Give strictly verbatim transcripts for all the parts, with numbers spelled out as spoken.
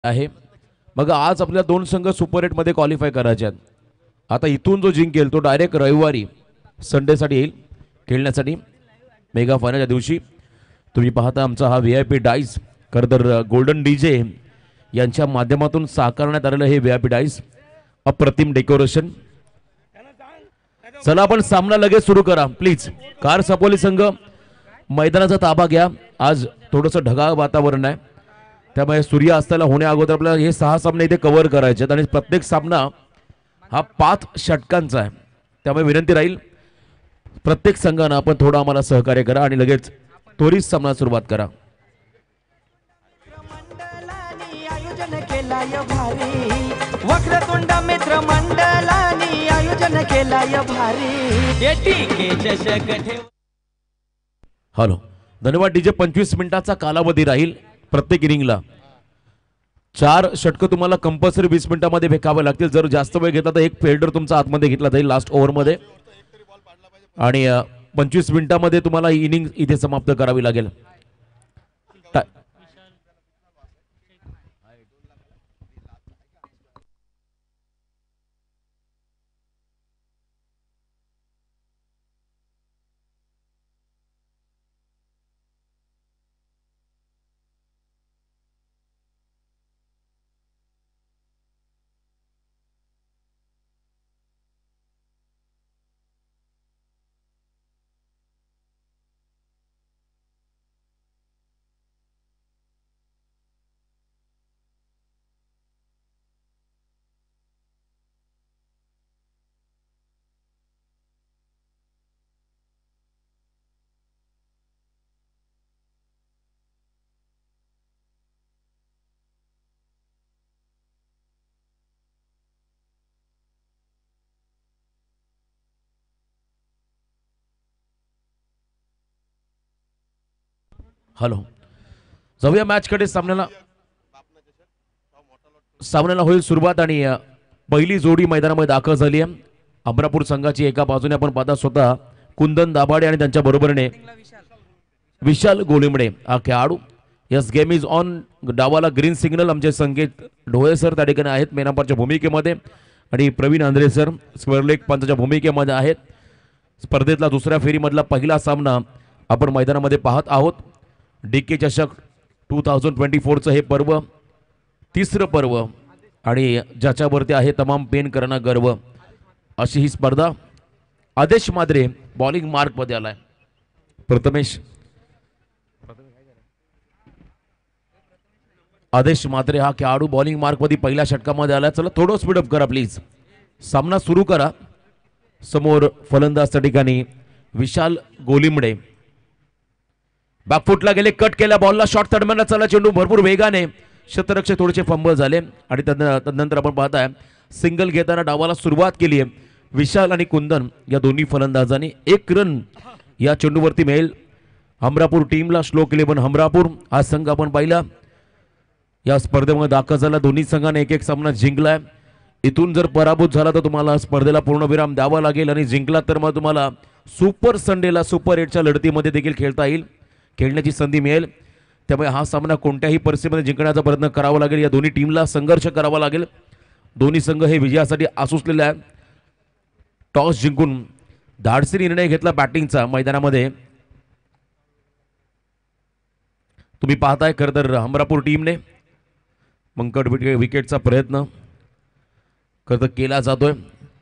आहे। मग आज आपल्या दोन संघ सुपर एट मध्ये क्वालिफाय करायचे आहेत। आता इथून जो जिंकेल तो डायरेक्ट रविवारी संडेसाठी येईल खेळण्यासाठी मेगा फायनलच्या दिवशी। तुम्ही पाहता आमचा हा व्ही आय पी डाईस खरंतर गोल्डन डीजे यांच्या माध्यमातून साकारण्यात आलेलं हे व्ही आय पी डाईस अप्रतिम डेकोरेशन। चला आपण सामना लगेच सुरू करा प्लीज। कार सपोली संघ मैदानाचा ताबा घ्या। आज थोडंसं ढगाळ वातावरण आहे त्यामुळे सूर्य अस्ताला होण्या अगोदर आपल्याला हे सहा सामने इथे कव्हर करायचे आहेत आणि प्रत्येक सामना हा पाच षटकांचा आहे। त्यामुळे विनंती राहील प्रत्येक संघाने आपण थोडं आम्हाला सहकार्य करा आणि लगेच त्वरित सामना सुरुवात करा। वक्रतुंड मित्र मंडळाने आयोजन केलाय भारी चषक ठेव। हॅलो धन्यवाद डीजे। पंचवीस मिनिटाचा कालावधी राहील प्रत्येक इनिंगला। चार षटक तुम्हाला कंपल्सरी वीस मिनिटांमध्ये फेकावे लागतील। जर जास्त वेळ घेतला तर एक फिल्डर तुमचा आतमध्ये घेतला जाईल लास्ट ओव्हर मध्ये आणि पंचवीस मिनिटांमध्ये तुम्हाला इनिंग इथे समाप्त करावी लागेल। हॅलो जाऊया मॅच कडे। सामन्याला सामन्याला होईल सुरुवात आणि पहिली जोडी मैदानामध्ये दाखल झाली आहे। अमरापूर संघाची एका बाजूने आपण पाहता स्वतः कुंदन दाभाडे आणि त्यांच्या बरोबरीने विशाल गोलिमडे हा खेळाडू। Yes game is on. डावाला ग्रीन सिग्नल आमचे संकेत ढोळे सर त्या ठिकाणी आहेत मेनांपरच्या भूमिकेमध्ये आणि प्रवीण आंद्रे सर स्क्वेअरलेग पंचाच्या भूमिकेमध्ये आहेत। स्पर्धेतला दुसऱ्या फेरीमधला पहिला सामना आपण मैदानामध्ये पाहत आहोत। डीके चषक टू थाउजंड ट्वेंटी फोरचं हे पर्व तिसरं पर्व आणि ज्याच्यावरती आहे तमाम पेन करणा गर्व अशी ही स्पर्धा। आदेश माद्रे बॉलिंग मार्क मध्ये आलाय। प्रथमेश आदेश मात्रे हा खेळाडू बॉलिंग मार्क मध्ये पहिल्या षटकामध्ये आलाय। चला थोडं स्पीडअप करा प्लीज। सामना सुरू करा। समोर फलंदाज त्या ठिकाणी विशाल गोलिमडे बॅकफुटला गेले कट केला बॉलला शॉट तडमॅनला चला चेंडू भरपूर वेगाने क्षेत्ररक्षक थोडेसे फंबल झाले आणि तदनंतर आपण पाहताय सिंगल घेताना डावाला सुरुवात केली आहे विशाल आणि कुंदन या दोन्ही फलंदाजांनी। एक रन या चेंडूवरती मिळेल हमरापूर टीमला। श्लोक इलेव्हन हमरापूर हा संघ आपण पाहिला या स्पर्धेमध्ये दाखल झाला। दोन्ही संघाने एक एक सामना जिंकलाय। इथून जर पराभूत झाला तर तुम्हाला स्पर्धेला पूर्णविराम द्यावा लागेल आणि जिंकला तर मग तुम्हाला सुपर संडेला सुपर एटच्या लढतीमध्ये देखील खेळता येईल खेळण्याची संधी मिळेल। त्यामुळे हा सामना कोणत्याही परिस्थितीमध्ये जिंकण्याचा प्रयत्न करावा लागेल। या दोन्ही टीमला संघर्ष करावा लागेल। दोन्ही संघ हे विजयासाठी आसुसलेले आहेत। टॉस जिंकून धाडसी निर्णय घेतला बॅटिंगचा मैदानामध्ये। तुम्ही पाहताय खरं तर हमरापूर टीमने मंकड विकेटचा प्रयत्न खरं तर केला जातोय।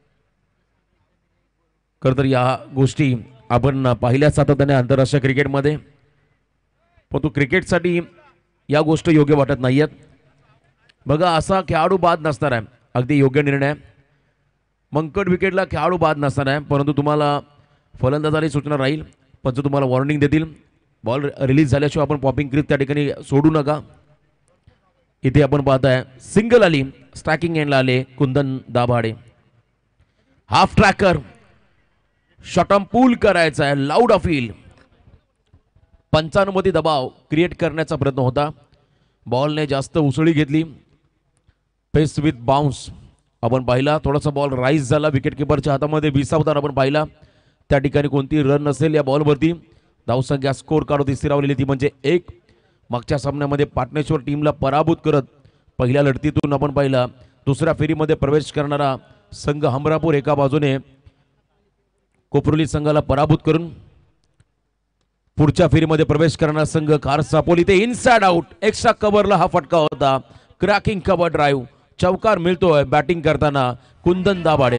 खरं तर या गोष्टी आपण पाहिल्या सातत्याने आंतरराष्ट्रीय क्रिकेटमध्ये परंतु क्रिकेटसाठी या गोष्टी योग्य वाटत नाहीयेत। बघा असा खेळाडू बाद नसणार आहे अगदी योग्य निर्णय। मंकड विकेटला खेळाडू बाद नसणार आहे परंतु तुम्हाला फलंदाजाची सूचना राहील पंच तुम्हाला वॉर्निंग देतील बॉल रिलीज झाल्याशिवाय आपण पॉपिंग क्रीज त्या ठिकाणी सोडू नका। इथे आपण पाहताय सिंगल आली स्ट्रायकिंग एंडला आले कुंदन दाभाडे। हाफ ट्रॅकर शॉटम पूल करायचा आहे लाऊड अपील। पंचानुमती दबाव क्रिएट करण्याचा प्रयत्न होता बॉलने जास्त उसळी घेतली पेस विथ बाउन्स आपण पाहिला। थोडासा बॉल राईज झाला विकेट किपरच्या हातामध्ये विसावताना आपण पाहिला त्या ठिकाणी कोणती रन नसेल या बॉलवरती धावसंख्या स्कोर कार्ड होती स्थिरावलेली ती म्हणजे एक। मागच्या सामन्यामध्ये पाटणेश्वर टीमला पराभूत करत पहिल्या लढतीतून आपण पाहिला दुसऱ्या फेरीमध्ये प्रवेश करणारा संघ हमरापूर एका बाजूने कोपरोली संघाला पराभूत करून पुढच्या फेरीमध्ये प्रवेश करणारा संघ खारसापोली ते इनसाइड आउट एक्स्ट्रा कव्हरला हा फटका होता. क्रॅकिंग कव्हर ड्राईव्ह चौकार मिळतोय बॅटिंग करताना कुंदन दाभाडे.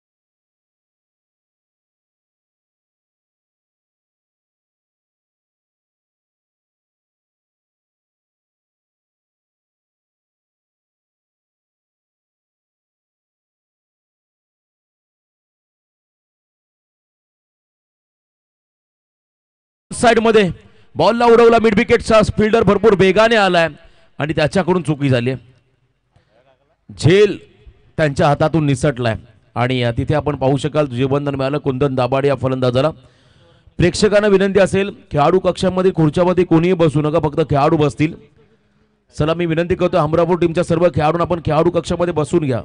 साइड मध्ये बॉलला उडवला मिड विकेटचा फिल्डर भरपूर वेगाने आलाय आणि त्याच्याकडून चुकी झाली. झेल त्यांच्या हातातून निसटलाय आणि तिथे आपण पाहू शकाल जीवनदान मिळालं कुंदन दाभाडे या फलंदाजाला. प्रेक्षकांना विनंती असेल खेळाडू कक्षामध्ये खुर्च्यामध्ये कोणीही बसू नका, फक्त खेळाडू बसतील. चला मी विनंती करतो हमरापूर टीमच्या सर्व खेळाडूंना आपण खेळाडू कक्षामध्ये बसून घ्या.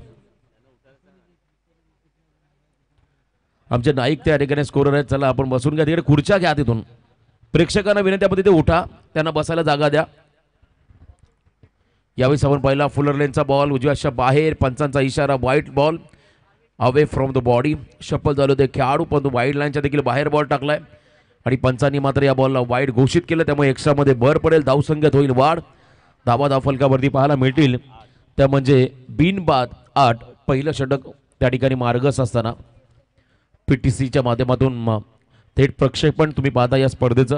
आमचे नाईक त्या ठिकाणी स्कोरर आहेत, चला आपण बसून घ्या. तिकडे खुर्च्या घ्या तिथून. प्रेक्षकांना विनंती आपण तिथे उठा, त्यांना बसायला जागा द्या. यावेळी आपण पहिला फुलर लेनचा बॉल उजव्याच्या बाहेर, पंचांचा इशारा white ball away from the body. Shuffle झालं ते खेळाडू पण वाईड लाईनच्या देखील बाहेर बॉल टाकलाय आणि पंचांनी मात्र या बॉलला वाईड घोषित केलं. त्यामुळे एक्स्ट्रामध्ये भर पडेल, धावसंख्येत होईल वाढ. धावा धाव फलकावरती पाहायला मिळतील त्या म्हणजे बिनबाद आठ. पहिलं षटक त्या ठिकाणी मार्गस असताना पीटीसीच्या माध्यमातून थेट प्रक्षेपण तुम्ही पाहता या स्पर्धेचं.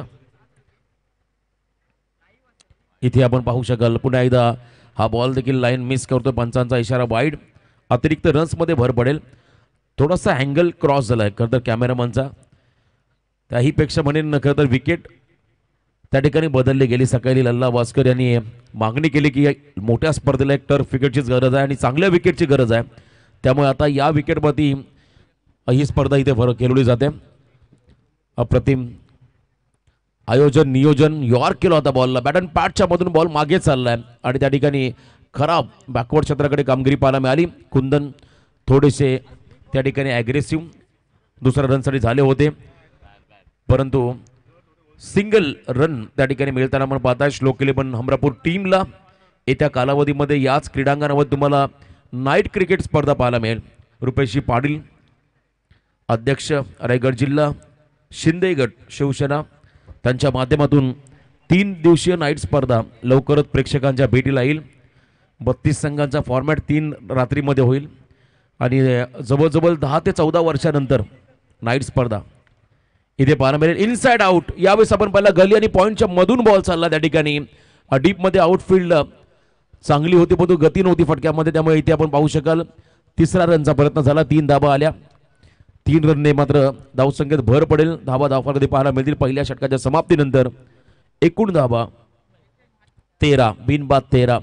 इथे आपण पाहू शकाल पुन्हा एकदा हा बॉल देखील लाईन मिस करतोय. पंचांचा इशारा वाईड. अतिरिक्त रन्स मध्ये भर पडेल. थोडासा अँगल क्रॉस झालाय खरं तर कॅमेरामॅनचा, त्याही पेक्षा म्हणेन न खरं तर विकेट त्या ठिकाणी बदलली गेली. सकाळी लल्ला वास्कर यांनी मागणी केली की मोठ्या स्पर्धेला एक टर्फ विकेटचीच गरज आहे आणि चांगल्या विकेटची गरज आहे. त्यामुळे आता या विकेटवरती ही स्पर्धा इथे भर खेळवली जाते. अप्रतिम आयोजन नियोजन यॉर्क केलं होता बॉलला. बॅट अँड पॅटच्या मधून बॉल मागे चाललाय आणि त्या ठिकाणी खराब बॅकवर्ड क्षेत्राकडे कामगिरी पाहायला मिळाली. कुंदन थोडेसे त्या ठिकाणी ॲग्रेसिव्ह दुसऱ्या रनसाठी झाले होते, परंतु सिंगल रन त्या ठिकाणी मिळताना आपण पाहताय. श्लोक केले पण हमरापूर टीमला येत्या कालावधीमध्ये याच क्रीडांगणावर तुम्हाला नाईट क्रिकेट स्पर्धा पाहायला मिळेल. रुपेशी पाटील अध्यक्ष रायगड जिल्हा शिंदे गट शिवसेना त्यांच्या माध्यमातून तीन दिवसीय नाईट स्पर्धा लवकरच प्रेक्षकांच्या भेटीला येईल. बत्तीस संघांचा फॉर्मॅट तीन रात्रीमध्ये होईल आणि जवळजवळ दहा ते चौदा वर्षानंतर नाईट स्पर्धा इथे पाहायला मिळेल. इनसाइड आउट यावेळेस आपण पहिला गली आणि पॉईंटच्या मधून बॉल चालला. त्या ठिकाणी डीपमध्ये आउटफील्ड चांगली होती परंतु गती नव्हती फटक्यामध्ये, त्यामुळे इथे आपण पाहू शकाल तिसरा रनचा प्रयत्न झाला. तीन धाबा आल्या. तीन रनने मात्र धावसंख्येत भर पडेल. धाबा धावफलकामध्ये पाहायला मिळतील पहिल्या षटकाच्या समाप्तीनंतर. एकूण धाबा तेरा बिनबाद तेरा.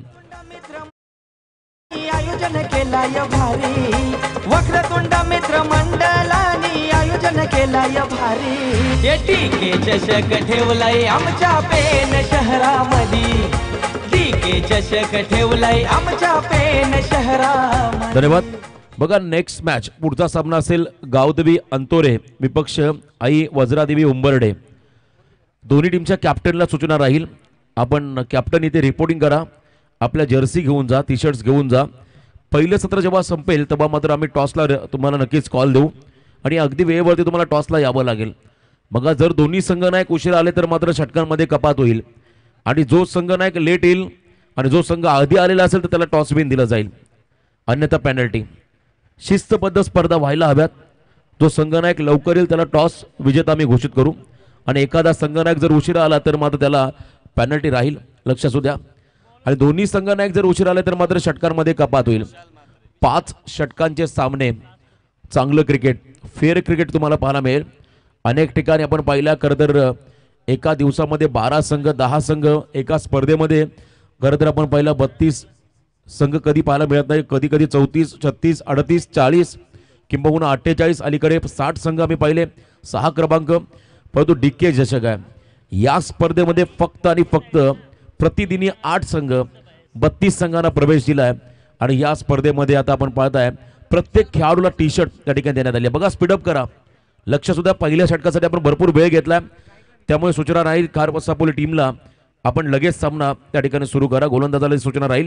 आयोजन केलाय भारी वक्रतुंड मित्र मंडळानी आयोजन केलाय भारी. टीके चषक ठेवलाय आमच्या पेन शहरामध्ये. टीके चषक ठेवलाय आमच्या पेन शहरामध्ये. धन्यवाद. बघा नेक्स्ट मॅच पुढचा सामना असेल गावदेवी अंतोरे विपक्ष आई वज्रादेवी उंबर्डे. दोन्ही टीमच्या कॅप्टनला सूचना राहील, आपण कॅप्टन इथे रिपोर्टिंग करा. आपल्या जर्सी घेऊन जा, टी शर्ट्स घेऊन जा. पहिलं सत्र जेव्हा संपेल तेव्हा मात्र आम्ही टॉसला तुम्हाला नक्कीच कॉल देऊ आणि अगदी वेळेवरती तुम्हाला टॉसला यावं लागेल. बघा जर दोन्ही संघनायक उशीर आले तर मात्र षटकांमध्ये कपात होईल आणि जो संघनायक लेट येईल आणि जो संघ आधी आलेला असेल तर त्याला टॉस विन दिला जाईल, अन्यथा पेनल्टी. शिस्तबद्ध स्पर्धा व्हायला हव्यात. जो संघनायक लवकर येईल त्याला टॉस विजेता आम्ही घोषित करू आणि एखादा संघनायक जर उशिरा आला तर मात्र त्याला पेनल्टी राहील, लक्ष असू द्या. आणि दोन्ही संघनायक जर उशीर आले तर मात्र षटकांमध्ये कपात होईल. पाच षटकांचे सामने, चांगलं क्रिकेट, फेअर क्रिकेट तुम्हाला पाहायला मिळेल. अनेक ठिकाणी आपण पाहिल्या खरं तर एका दिवसामध्ये बारा संघ दहा संघ एका स्पर्धेमध्ये खरं तर आपण पाहिला बत्तीस संघ कधी पाहायला मिळत नाही. कधी कधी चौतीस छत्तीस अडतीस चाळीस किंबहुना अठ्ठेचाळीस अलीकडे साठ संघ आम्ही पाहिले. सहा क्रमांक परंतु डीके चषक आहे. या स्पर्धेमध्ये फक्त आणि फक्त प्रतिदिनी आठ संघ बत्तीस संघांना प्रवेश दिला आहे आणि या स्पर्धेमध्ये आता आपण पाहताय प्रत्येक खेळाडूला टी शर्ट त्या ठिकाणी देण्यात आली आहे. बघा स्पीडअप करा, लक्ष सुद्धा. पहिल्या षटकासाठी आपण भरपूर वेळ घेतलाय त्यामुळे सूचना राहील खारसापोली टीमला आपण लगेच सामना त्या ठिकाणी सुरू करा. गोलंदाजाला सूचना राहील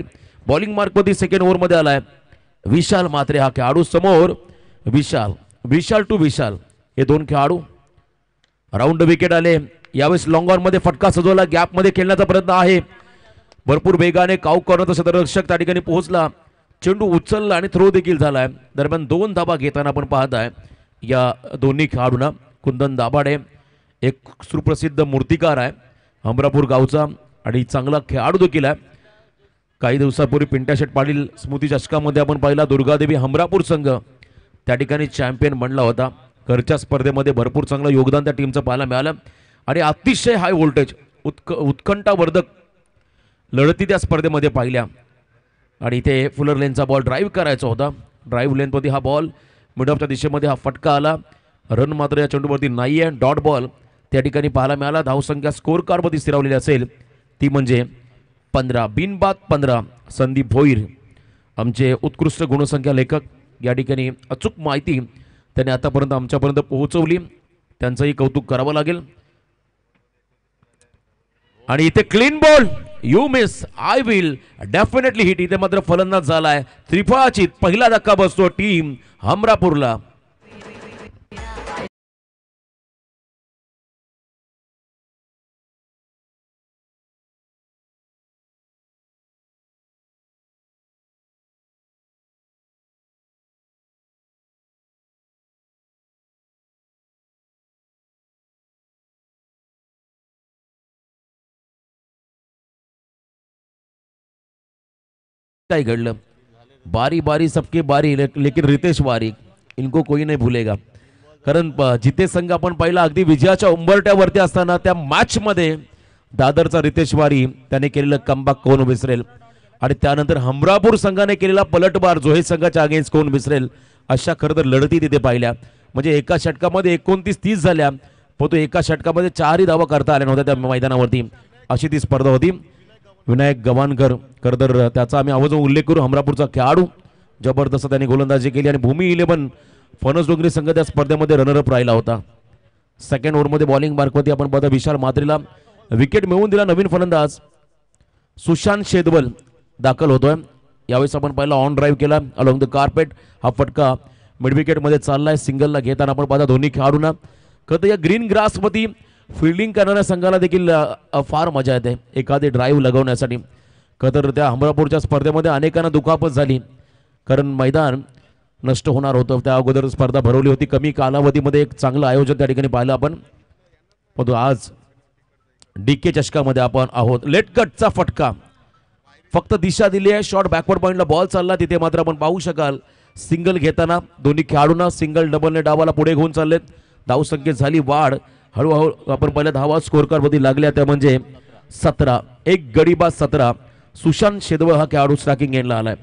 बॉलिंग मार्कमध्ये सेकंड ओव्हरमध्ये आलाय विशाल मात्रे हा खेळाडू. समोर विशाल, विशाल टू विशाल हे दोन खेळाडू. राऊंड विकेट आले. यावेळेस लॉंग ऑन मध्ये फटका सजवला, गॅप मध्ये खेळण्याचा प्रयत्न आहे. भरपूर वेगाने काऊ कॉर्नरचा क्षेत्ररक्षक त्या ठिकाणी पोहोचला, चेंडू उचलला आणि थ्रो देखील झालाय. दरम्यान दोन धाबा घेताना आपण पाहताय या दोन्ही खेळाडूंना. कुंदन दाभाडे एक सुप्रसिद्ध मूर्तिकार आहे हमरापूर गावचा आणि चांगला खेळाडू देखील आहे. काही दिवसापूर्वी पिंट्या शेट पाटील स्मृती चषकामध्ये आपण पाहिला दुर्गादेवी हमरापूर संघ त्या ठिकाणी चॅम्पियन बनला होता. घरच्या स्पर्धेमध्ये भरपूर चांगलं योगदान त्या टीमचं पाहायला मिळालं आणि अतिशय हाय व्होल्टेज उत्क उत्कंठावर्धक लढती त्या स्पर्धेमध्ये पाहिल्या. आणि इथे फुलर लेनचा बॉल ड्राईव्ह करायचा होता. ड्राईव्ह लेनवरती हा बॉल मिड ऑफच्या दिशेमध्ये हा फटका आला. रन मात्र या चेंडूवरती नाही आहे. डॉट बॉल त्या ठिकाणी पाहायला मिळाला. धावसंख्या स्कोर कार्डमध्ये स्थिरावलेली असेल ती म्हणजे पंधरा. बिनबाद पंधरा. संदीप भोईर आमचे उत्कृष्ट गुणसंख्या लेखक या ठिकाणी अचूक माहिती त्यांनी आतापर्यंत आमच्यापर्यंत पोहोचवली, त्यांचंही कौतुक करावं लागेल. आणि इथे clean ball, you miss I will definitely hit. इथे मात्र फलंदाज झालाय त्रिफळाची. पहिला धक्का बसतो टीम हमरापूरला. काय घडलं, बारी बारी सबके बारी, लेकिन रितेश वारी इनको कोई नाही भूलेगा. कारण जिथे संघ आपण पाहिला अगदी विजयाच्या उंबरट्यावरती असताना त्या मॅच मध्ये दादरचा रितेश वारी त्याने केलेलं कमबॅक कोण विसरेल. आणि त्यानंतर हमरापूर संघाने केलेला पलटवार जो हे संघाच्या अगेन्स्ट कोण विसरेल. अशा खरं तर लढती तिथे पाहिल्या. म्हणजे एका षटकामध्ये एकोणतीस तीस झाल्या, पण तो एका षटकामध्ये चारही धावा करता आल्या नव्हत्या त्या मैदानावरती. अशी ती स्पर्धा होती. विनायक गवानकर खरं तर त्याचा आम्ही आवर्जून उल्लेख करू. हमरापूरचा खेळाडू जबरदस्त त्यांनी गोलंदाजी केली आणि भूमी इलेव्हन फणस डोंगरी संघ त्या स्पर्धेमध्ये रनरअप राहिला होता. सेकंड ओव्हरमध्ये बॉलिंग मार्कवरती आपण पाहता विशाल मात्रेला विकेट मिळवून दिला. नवीन फलंदाज सुशांत शेदवल दाखल होतोय. यावेळेस आपण पाहिला ऑन ड्राईव्ह केला अलॉंग द कार्पेट. हा फटका मिड विकेटमध्ये चाललाय. सिंगलला घेताना आपण पाहता दोन्ही खेळाडूंना. खरं तर या ग्रीन ग्रासवरती फिल्डिंग करणाऱ्या संघाला देखील फार मजा येते एखादी ड्राईव्ह लगवण्यासाठी. खरं तर त्या हमरापूरच्या स्पर्धेमध्ये अनेकांना दुखापत झाली, कारण मैदान नष्ट होणार होतं. त्या अगोदर स्पर्धा भरवली होती. कमी कालावधीमध्ये एक चांगलं आयोजन त्या ठिकाणी पाहिलं आपण. पण आज डी के चषकामध्ये आपण आहोत. लेट कटचा फटका, फक्त दिशा दिली आहे. शॉर्ट बॅकवर्ड पॉईंटला बॉल चालला. तिथे मात्र आपण पाहू शकाल सिंगल घेताना दोन्ही खेळाडूंना सिंगल डबलने डावाला पुढे घेऊन चाललेत. धावसंख्येत झाली वाढ. हळूहळू आपण पहिल्या धावा स्कोर कार्डवरती लागल्या त्या म्हणजे सतरा. एक गडीबाज सतरा. सुशांत शेदवळ हा खेळाडू स्ट्रायकिंग एंडला आलाय.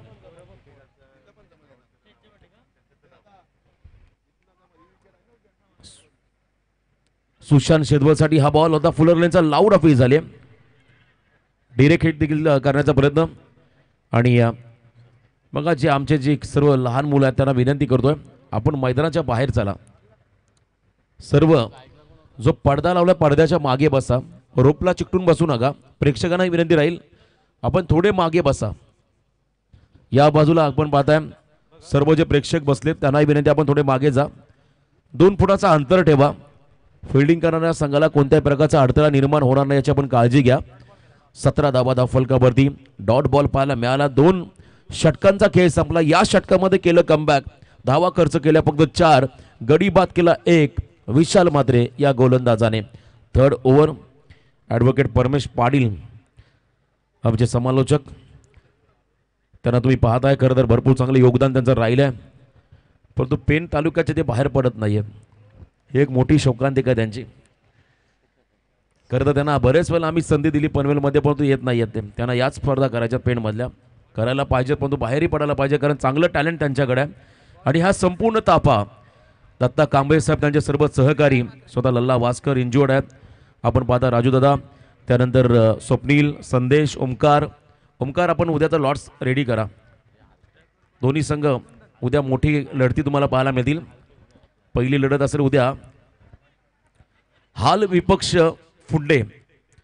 सुशांत शेदवळसाठी हा बॉल होता. फुलर लेनचा लाऊड अपील झाले. डिरेक्ट हिट देखील करण्याचा प्रयत्न. आणि बघा जे आमचे जे सर्व लहान मुलं आहेत त्यांना विनंती करतोय आपण मैदानाच्या बाहेर चला. सर्व जो पडदा लावला पडद्याच्या मागे बसा. रोपला चिकटून बसू नका. प्रेक्षकांना विनंती राहील आपण थोडे मागे बसा. या बाजूला आपण पाहताय सर्व जे प्रेक्षक बसलेत त्यांना विनंती आपण थोडे मागे जा. दोन फुटाचा अंतर ठेवा. फिल्डिंग करणाऱ्या संघाला कोणत्याही प्रकारचा अडथळा निर्माण होणार नाही याची आपण काळजी घ्या. सतरा धावा धाव फलकावरती डॉट बॉल पाहायला मिळाला. दोन षटकांचा खेळ संपला. या षटकामध्ये केलं कमबॅक. धावा खर्च केल्या फक्त चार. गडी बाद केला एक विशाल मात्रे या गोलंदाजाने. थर्ड ओव्हर ॲडव्होकेट परमेश पाटील आमचे समालोचक त्यांना तुम्ही पाहताय. खरं तर भरपूर चांगलं योगदान त्यांचं राहिलं आहे, परंतु पेन तालुक्याचे ते बाहेर पडत नाही आहे. ही एक मोठी शोकांतिका आहे त्यांची. खरं तर त्यांना बरेच वेळेला आम्ही संधी दिली पनवेलमध्ये, परंतु येत नाही आहेत ते. त्यांना याच स्पर्धा करायच्या पेनमधल्या करायला पाहिजे, परंतु बाहेरही पडायला पाहिजे, कारण चांगलं टॅलेंट त्यांच्याकडे आहे. आणि हा संपूर्ण ताफा दत्ता कांबळे साहेब त्यांचे सर्व सहकारी स्वतः लल्ला वास्कर इंजुअर्ड आहेत. आपण पाहता राजू दादा, त्यानंतर स्वप्नील, संदेश, ओमकार. ओमकार आपण उद्याचा लॉट्स रेडी करा. दोन्ही संघ उद्या मोठी लढती तुम्हाला पाहायला मिळतील. पहिली लढत असेल उद्या हाल विपक्ष फुड्डे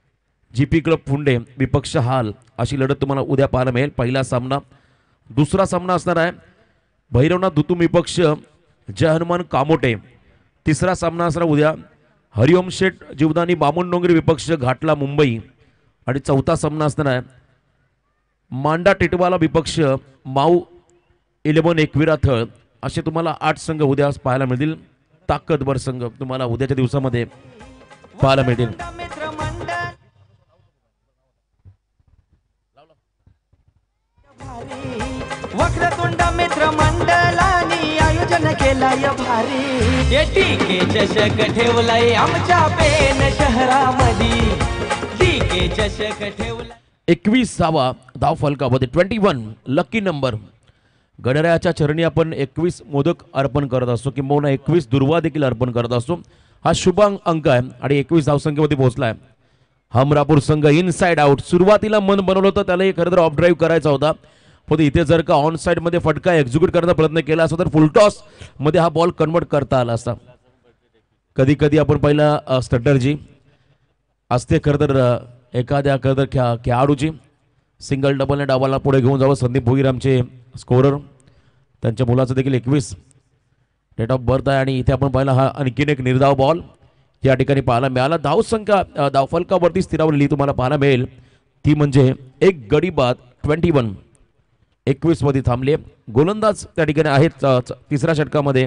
जी पी क्लब फुंडे विपक्ष हाल अशी लढत तुम्हाला उद्या पाहायला मिळेल. पहिला सामना. दुसरा सामना असणार आहे भैरवनाथ दुतुम विपक्ष जय हनुमान कामोटे. तिसरा सामना असणार उद्या हरिओम शेठ जीवदानी बामण डोंगरी विपक्ष घाटला मुंबई. आणि चौथा सामना असणार आहे मांडा टिटवाला विपक्ष माऊ इलेव्हन एकविरा थळ. असे तुम्हाला आठ संघ उद्या पाहायला मिळतील. ताकदवर संघ तुम्हाला उद्याच्या दिवसामध्ये पाहायला मिळतील. वक्रतुंड मित्र मंडळानी आयोजन केलंय भारी. टीके चषक ठेवलाय आमच्या पेन शहरामध्ये. टीके चषक ठेवला एकविसावा धाव फलकामध्ये ट्वेंटी वन लकी नंबर. गणरायाच्या चरणी आपण एकवीस मोदक अर्पण करत असतो किंबहुना एकवीस दुर्वा देखील अर्पण करत असतो. हा शुभ अंक आहे आणि एकवीस धावसंख्येमध्ये पोहोचलाय हमरापूर संघ. Inside out. सुरुवातीला मन बनवलं होतं त्याला खरं तर ऑफ ड्राईव्ह करायचा होता, पण इथे जर का ऑन साइड मध्ये फटका एक्झिक्यूट करण्याचा प्रयत्न केला असता तर फुलटॉस मध्ये हा बॉल कन्वर्ट करता आला असता. कधी कधी आपण पहिला स्ट्रॅटर्जी असते खरं तर एखाद्या खरं तर खेळा खेळाडूची सिंगल डबलने डावाला पुढे घेऊन जावं. संदीप भोईरामचे स्कोरर, त्यांच्या मुलाचं देखील एकवीस डेट ऑफ बर्थ आहे. आणि इथे आपण पाहिला हा आणखीन एक निर्धाव बॉल या ठिकाणी पाहायला मिळाला. धावसंख्या धावफलकावरती स्थिरावलेली तुम्हाला पाहायला मिळेल ती म्हणजे एक गडी बाद ट्वेंटी वन एकवीस मध्ये थांबले. गोलंदाज त्या ठिकाणी आहेत तिसऱ्या षटकामध्ये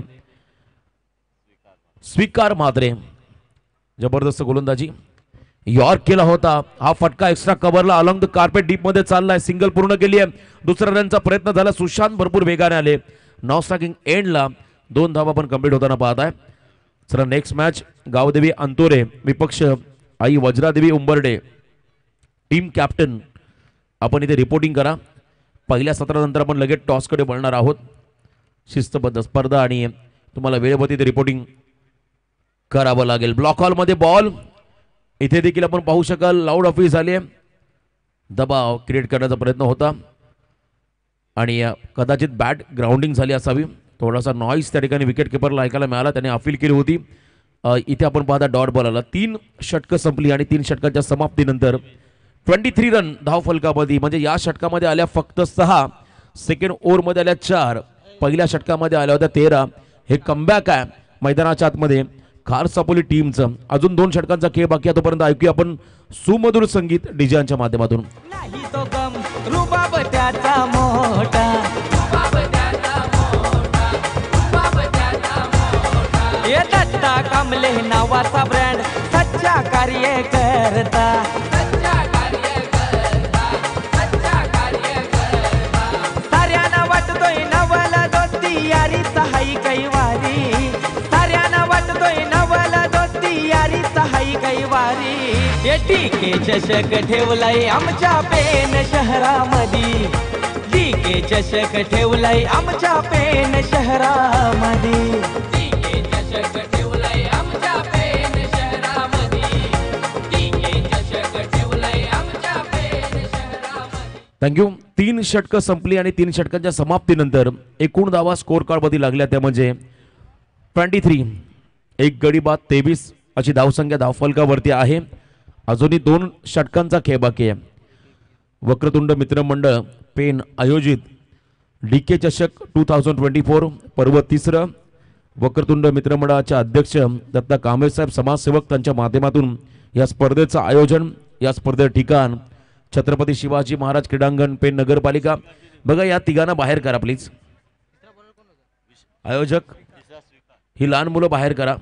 स्वीकार म्हात्रे. जबरदस्त गोलंदाजी. यॉर्क केला होता. हा फटका एक्स्ट्रा कव्हरला अलॉंग द कार्पेट डीप मध्ये चाललाय. सिंगल पूर्ण केली आहे. दुसऱ्या रनचा प्रयत्न झाला. सुशांत भरपूर वेगाने आले. नॉ स्ट्रायकिंग एंडला दोन धावा पण कंप्लीट होताना पाहत आहे. चला नेक्स्ट मॅच गावदेवी अंतोरे विपक्ष आई वज्रादेवी उंबर्डे. टीम कॅप्टन आपण इथे रिपोर्टिंग करा. पहिल्या सत्रानंतर आपण लगेच टॉसकडे वळणार आहोत. शिस्तबद्ध स्पर्धा आणि तुम्हाला वेळेवरती ते रिपोर्टिंग करावं लागेल. ब्लॉक हॉलमध्ये बॉल इथे देखील आपण पाहू शकाल. लाऊड ऑफिस झाली. दबाव क्रिएट करण्याचा प्रयत्न होता आणि कदाचित बॅट ग्राउंडिंग झाली असावी. थोडासा नॉईस त्या ठिकाणी विकेट किपरला ऐकायला मिळाला. त्याने अपील केली होती. इथे आपण पाहता डॉट बॉल आला. तीन षटकं संपली आणि तीन षटकांच्या समाप्तीनंतर ट्वेंटी थ्री रन धाव फलकामध्ये. म्हणजे या षटकामध्ये आल्या फक्त सहा. सेकंड ओव्हरमध्ये आल्या चार. पहिल्या षटकामध्ये आल्या होत्या तेरा. हे कमबॅक आहे मैदानाच्या आतमध्ये खारसापोली टीमचं. अजून दोन षटकांचा खेळ बाकी आहे. तोपर्यंत ऐकूया आपण सुमधुर संगीत डीजेच्या माध्यमातून. नाही तो गम रुबाब त्याचा मोठा. ये दत्ता कांबले नावाचा ब्रँड सच्चा कार्य करता. साऱ्यांना वाटतोय नवला दोस्ती यारी सहाई कैवारी. साऱ्यांना वाटतोय नवला दोस्ती यारी सहाई कैवारी. ये टीके चषक ठेवलाय आमच्या पेन शहरामध्ये. टीके चषक ठेवलाय आमच्या पेन शहरामध्ये. टीके चषक ठेवलाय आमच्या पेन शहरामध्ये. टीके चषक ठेवलाय आमच्या पेन शहरामध्ये. थँक्यू. तीन षटकं संपली आणि तीन षटकांच्या समाप्तीनंतर एकूण धावा स्कोर कार्डमध्ये लागल्या त्या म्हणजे ट्वेंटी थ्री. एक गडी बाद तेवीस अशी धावसंख्या धावफलकावरती आहे. अजूनही दोन षटकांचा खेळ बाकी आहे. वक्रतुंड मित्रमंडळ पेन आयोजित डी के चषक टू थाउजंड ट्वेंटी फोर पर्व तिसरं. वक्रतुंड मित्रमंडळाचे अध्यक्ष दत्ता कांबळे साहेब समाजसेवक त्यांच्या माध्यमातून या स्पर्धेचं आयोजन. या स्पर्धेचं ठिकाण छत्रपती शिवाजी महाराज क्रीडांगण पेन नगरपालिका. बघा या तिघांना बाहेर करा प्लीज. आयोजक ही लहान मुलं बाहेर करा.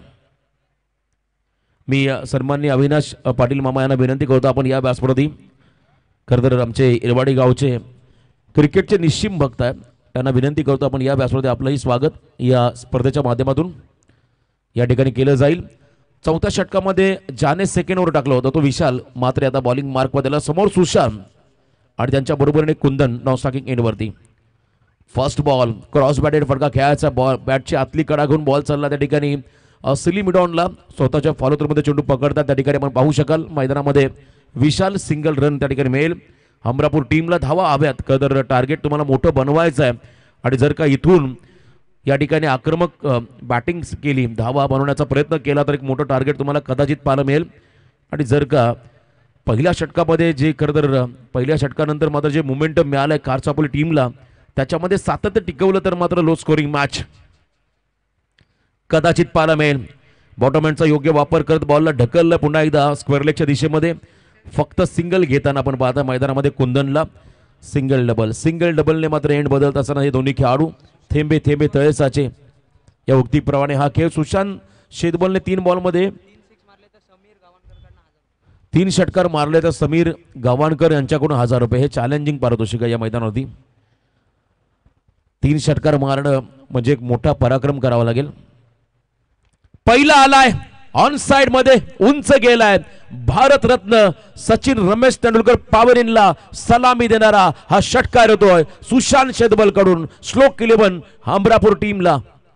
मी सन्माननीय अविनाश पाटील मामा यांना विनंती करतो आपण या व्यासपीठावरती खरं तर आमचे इरवाडी गावचे क्रिकेटचे निश्चिम भक्त आहे त्यांना विनंती करतो आपण या व्यासपीठावरती आपलंही स्वागत या स्पर्धेच्या माध्यमातून या ठिकाणी केलं जाईल. चौथ्या षटकामध्ये ज्याने सेकंड ओव्हर टाकला होता तो विशाल मात्र आता बॉलिंग मार्कमध्ये आला. समोर सुशांत आणि त्यांच्या बरोबरीने कुंदन नॉन स्ट्रायकिंग एंडवरती. फर्स्ट बॉल क्रॉस बॅटेड फटका खेळायचा. बॉल बॅटची आतली कडा घेऊन बॉल चालला त्या ठिकाणी सिली मिडॉनला स्वतःच्या फॉलो थ्रूमध्ये चेंडू पकडतात. त्या ठिकाणी आपण पाहू शकाल मैदानामध्ये विशाल सिंगल रन त्या ठिकाणी मिळेल. हमरापूर टीमला धावा हव्यात. कदर टार्गेट तुम्हाला मोठं बनवायचं आहे आणि जर का इथून या ठिकाणी आक्रमक बॅटिंग केली धावा बनवण्याचा प्रयत्न केला तर एक मोठं टार्गेट तुम्हाला कदाचित पाहायला मिळेल. आणि जर का पहिल्या षटकामध्ये जे खरं तर पहिल्या षटकानंतर मात्र जे मोमेंटम मिळालंय कारचापोली टीमला त्याच्यामध्ये सातत्य टिकवलं तर मात्र लो स्कोरिंग मॅच कदाचित पाहायला मिळेल. बॉटमहँडचा योग्य वापर करत बॉलला ढकललं पुन्हा एकदा स्क्वेअर लेगच्या दिशेमध्ये. फक्त सिंगल घेताना आपण पाहता मैदानामध्ये कुंदनला सिंगल डबल सिंगल डबलने मात्र एंड बदलत असताना हे दोन्ही खेळाडू थेंबे थेंबे तळे साचे या उक्तीप्रमाणे हा खेळ. सुशांत शेदबलने तीन बॉलमध्ये तीन षटकार मारले तर समीर गावणकर यांच्याकडून हजार रुपये हे चॅलेंजिंग पारितोषिक आहे या मैदानावरती. तीन षटकार मारणं म्हणजे एक मोठा पराक्रम करावा लागेल. पहिला आलाय ऑन साइड मध्ये उंच गेलाय भारतरत्न सचिन रमेश तेंडुलकर पावरीनला सलामी देणारा हा षटकार येतोय सुशांत शेदबल कडून. श्लोक इलेव्हन हमरापूर टीमला.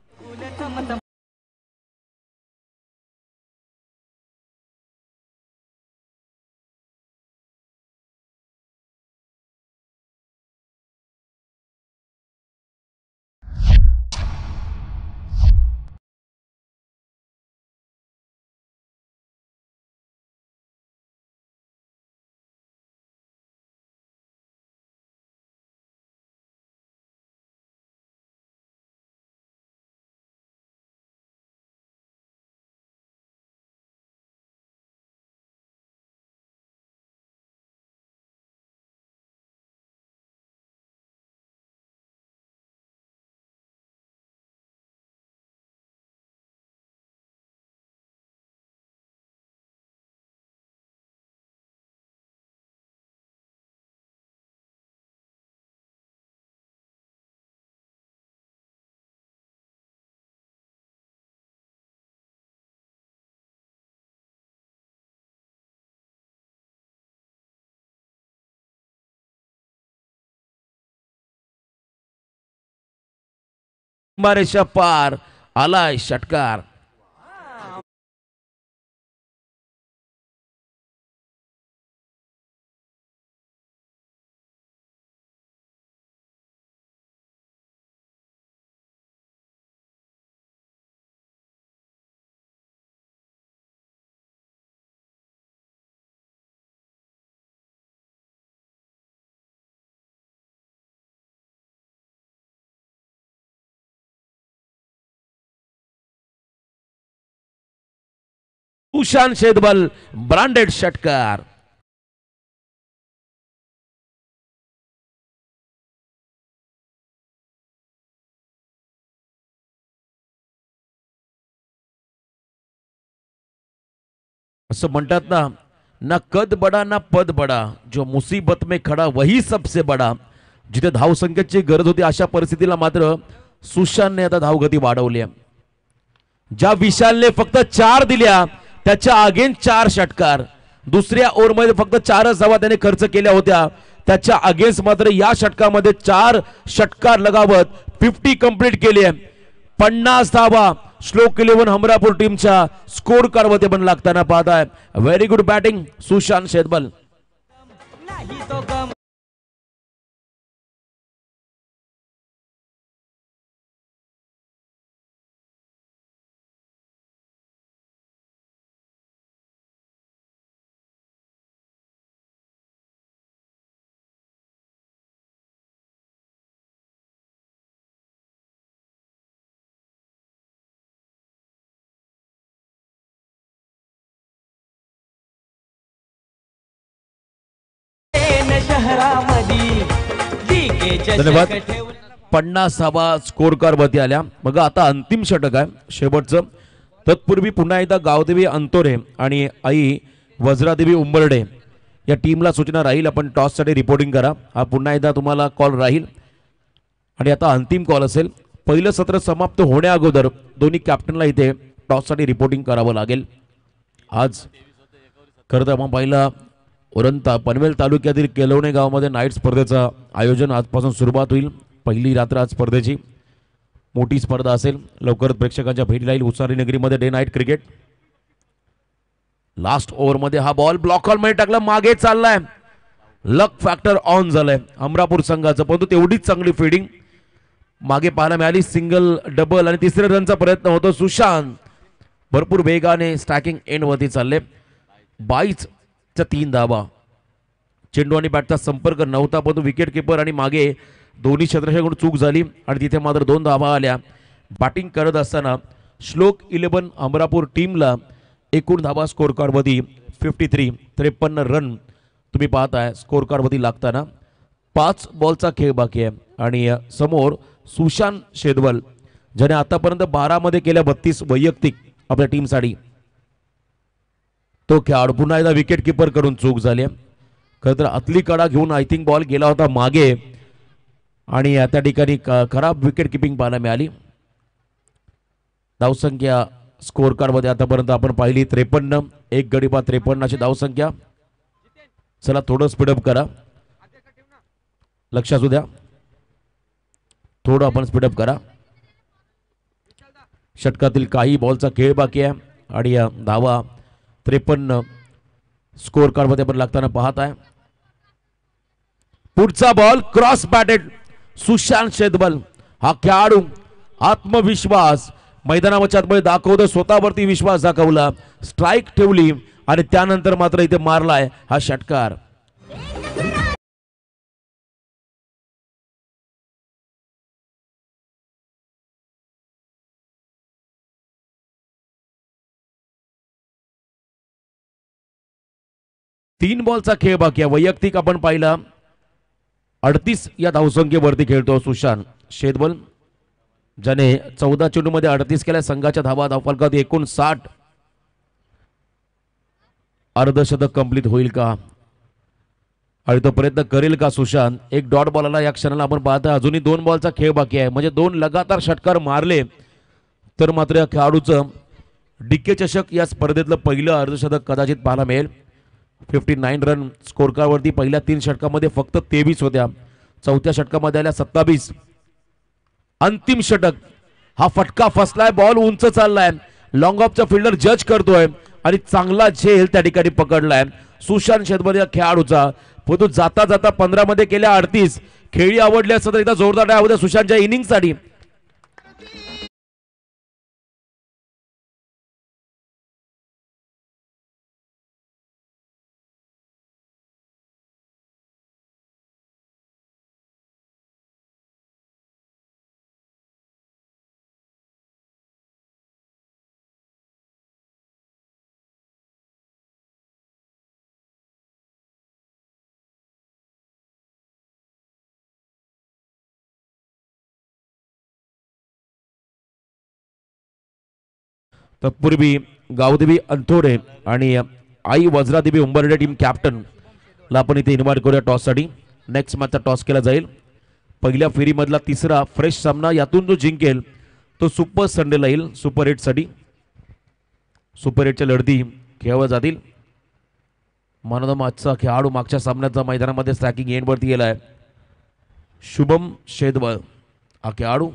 मारेशा पार आलाय षटकार. सुशांत शेदबल ब्रांडेड षटकार. असं म्हणतात ना ना कद बडा ना पद बडा जो मुसीबत में खडा वही सबसे बडा. जिथे धावसंख्येची गरज होती अशा परिस्थितीला मात्र सुशांतने आता धावगती वाढवली. ज्या विशालने फक्त चार दिल्या त्याच्या अगेन्स्ट चार षटकार. दुसऱ्या ओव्हरमध्ये फक्त चारच धावा त्याने खर्च केल्या होत्या त्याच्या अगेन्स्ट मात्र या षटकामध्ये चार षटकार लगावत फिफ्टी कंप्लीट केली आहे. पन्नास धावा श्लोक इलेव्हन हमरापूर टीमच्या स्कोर कार्ड मध्ये पण लागताना पाहताय. Very good batting Sushant Shedbal. धन्यवाद. पन्नास धावा स्कोर कार्ड वरती आल्या. मग आता अंतिम षटक आहे शेवटचं. तत्पूर्वी पुन्हा एकदा गावदेवी अंतोरे आणि आई वज्रादेवी उंबर्डे या टीमला सूचना राहील आपण टॉस साठी रिपोर्टिंग करा. हा पुन्हा एकदा तुम्हाला कॉल राहील आणि आता अंतिम कॉल असेल. पहिलं सत्र समाप्त होण्या अगोदर दोन्ही कॅप्टनला इथे टॉस साठी रिपोर्टिंग करावं लागेल. आज खरं तर आपण पाहिलं उरंता पनवेल तालुक्यातील केलवणे गावामध्ये नाईट स्पर्धेचं आयोजन आजपासून सुरुवात होईल. पहिली रात्र आज स्पर्धेची मोठी स्पर्धा असेल. लवकरच प्रेक्षकांच्या भेटी राहील उसारी नगरीमध्ये day night cricket. Last over मध्ये हा बॉल ब्लॉक मध्ये टाकला मागे चाललाय. लक फॅक्टर ऑन झालाय अमरापूर संघाचं परंतु तेवढीच चांगली फिल्डिंग मागे पाहायला मिळाली. सिंगल डबल आणि तिसऱ्या रनचा प्रयत्न होतो. सुशांत भरपूर वेगाने स्टॅकिंग एंड वरती चालले. बाईच च्या तीन धावा. चेंडू आणि बॅटचा संपर्क नव्हता, परंतु विकेट किपर आणि मागे दोन्ही क्षेत्ररक्षकांकडून चूक झाली आणि तिथे मात्र दोन धावा आल्या. बॅटिंग करत असताना श्लोक इलेव्हन अमरापूर टीमला एकूण धावा स्कोर कार्डवरती फिफ्टी थ्री त्रेपन्न रन तुम्ही पाहताय स्कोर कार्डवरती लागताना. पाच बॉलचा खेळ बाकी आहे आणि समोर सुशांत शेदवल ज्याने आतापर्यंत बारा मध्ये केल्या बत्तीस वैयक्तिक आपल्या टीमसाठी. तो खेळाडू पुन्हा एकदा विकेट किपर कडून चूक झाली. खरं तर आतली कडा घेऊन आय थिंक बॉल गेला होता मागे आणि त्या ठिकाणी खराब विकेट किपिंग पाहायला मिळाली. धावसंख्या स्कोर कार्डमध्ये आतापर्यंत आपण पाहिली त्रेपन्न, एक गडी बाद त्रेपन्नची धावसंख्या. चला थोडं स्पीडअप करा, लक्ष असू द्या, थोडं आपण स्पीडअप करा. षटकातील काही बॉलचा खेळ बाकी आहे आणि या धावा त्रेपन्न स्कोर कार्डमध्ये आपण लागताना पाहत आहे. पुढचा ball cross batted. Sushant Shedwal हा खेळाडू आत्मविश्वास मैदानावरच्या आतमध्ये दाखवतो, स्वतःवरती विश्वास दाखवला, स्ट्राईक ठेवली आणि त्यानंतर मात्र इथे मारलाय हा षटकार. तीन बॉलचा खेळ बाकी आहे. वैयक्तिक आपण पाहिला अडतीस या धावसंख्येवरती खेळतो सुशांत शेदवल, ज्याने चौदा चेंडू मध्ये अडतीस केल्या. संघाच्या धावा धावफलकात एकूण साठ. अर्धशतक कंप्लीट होईल का आणि तो प्रयत्न करेल का सुशांत. एक डॉट बॉलला या क्षणाला आपण पाहता अजूनही दोन बॉलचा खेळ बाकी आहे. म्हणजे दोन लगातार षटकार मारले तर मात्र या खेळाडूचं डीके चषक या स्पर्धेतलं पहिलं अर्धशतक कदाचित पाहायला मिळेल. फिफ्टी नाईन रन स्कोर कार्डवरती पहिल्या तीन षटकामध्ये फक्त तेवीस होत्या, चौथ्या षटकामध्ये आल्या सत्तावीस. अंतिम षटक हा फटका फसलाय, बॉल उंच चाललाय, लॉंग ऑफचा फिल्डर जज करतोय आणि चांगला झेल त्या ठिकाणी पकडलाय सुशांत शेदवल या खेळाडूचा. परंतु जाता जाता पंधरा मध्ये केल्या अडतीस. खेळी आवडली असं तर एकदा जोरदार टाळ्या होत्या सुशांतच्या इनिंगसाठी. तत्पूर्वी गावदेवी अंथोडे आणि आई वज्रादेवी उंबर्डे टीम कॅप्टन ला आपण इथे इन्व्हाइट करूया टॉससाठी. नेक्स्ट मॅचचा टॉस केला जाईल. पहिल्या फेरीमधला तिसरा फ्रेश सामना यातून जो जिंकेल तो सुपर संडेला येईल सुपर एट साठी. सुपर एटच्या लढती खेळवल्या जातील. मन ऑफ द मॅचचा खेळाडू मागच्या सामन्याचा मैदानामध्ये स्ट्रायकिंग एंडवरती गेलाय शुभम शेदवळ हा खेळाडू.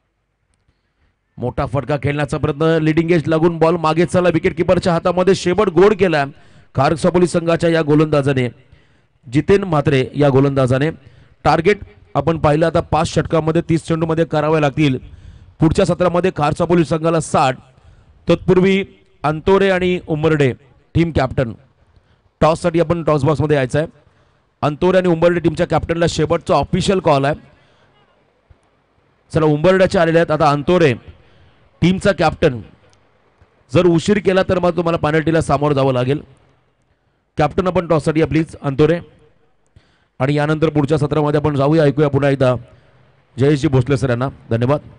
मोठा फटका खेळण्याचा प्रयत्न, लिडिंग एज लागून बॉल मागे चालला, विकेट किपरच्या हातामध्ये शेवट गोड केला खारसापोली संघाच्या या गोलंदाजाने, जितेन म्हात्रे या गोलंदाजाने. टार्गेट आपण पाहिलं आता पाच षटकामध्ये तीस चेंडू मध्ये करावे लागतील. पुढच्या सत्रामध्ये खारसापोली संघाला साठ. तत्पूर्वी अंतोरे आणि उंबर्डे टीम कॅप्टन टॉस साठी आपण टॉस बॉक्स मध्ये यायचं आहे. अंतोरे आणि उंबर्डे टीमच्या कॅप्टनला शेवटचा ऑफिशियल कॉल आहे. चला उंबर्ड्याचे आलेले आहेत. आता अंतोरे टीमचा कॅप्टन जर उशीर केला तर मग तुम्हाला पेनल्टीला सामोरं जावं लागेल. कॅप्टन आपण टॉससाठी या प्लीज अंतोरे. आणि यानंतर पुढच्या सत्रामध्ये आपण जाऊया, ऐकूया पुन्हा एकदा जयेशजी भोसले सर यांना. धन्यवाद.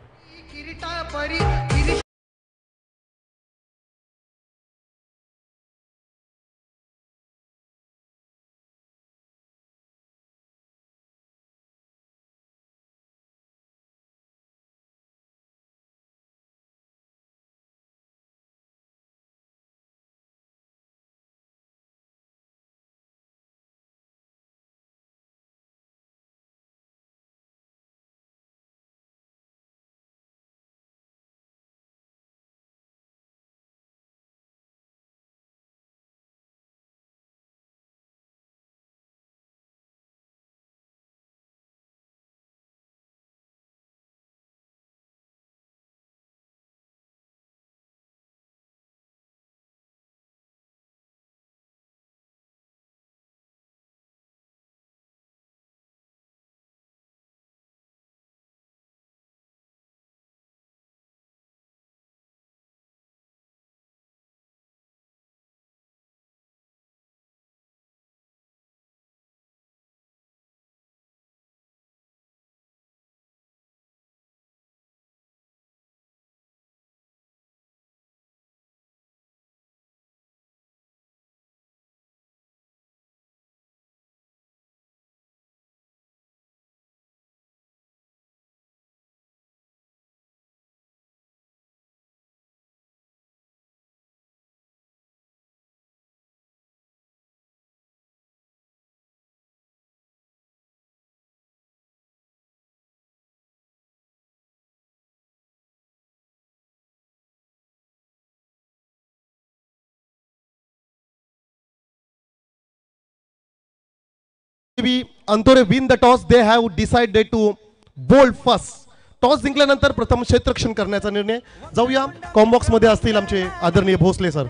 B Antore win the toss. They have decided to bowled first. Toss जिंकल्यानंतर प्रथम क्षेत्ररक्षण करण्याचा निर्णय. जाऊया कॉम्बॉक्स मध्ये असतील आमचे आदरणीय भोसले सर.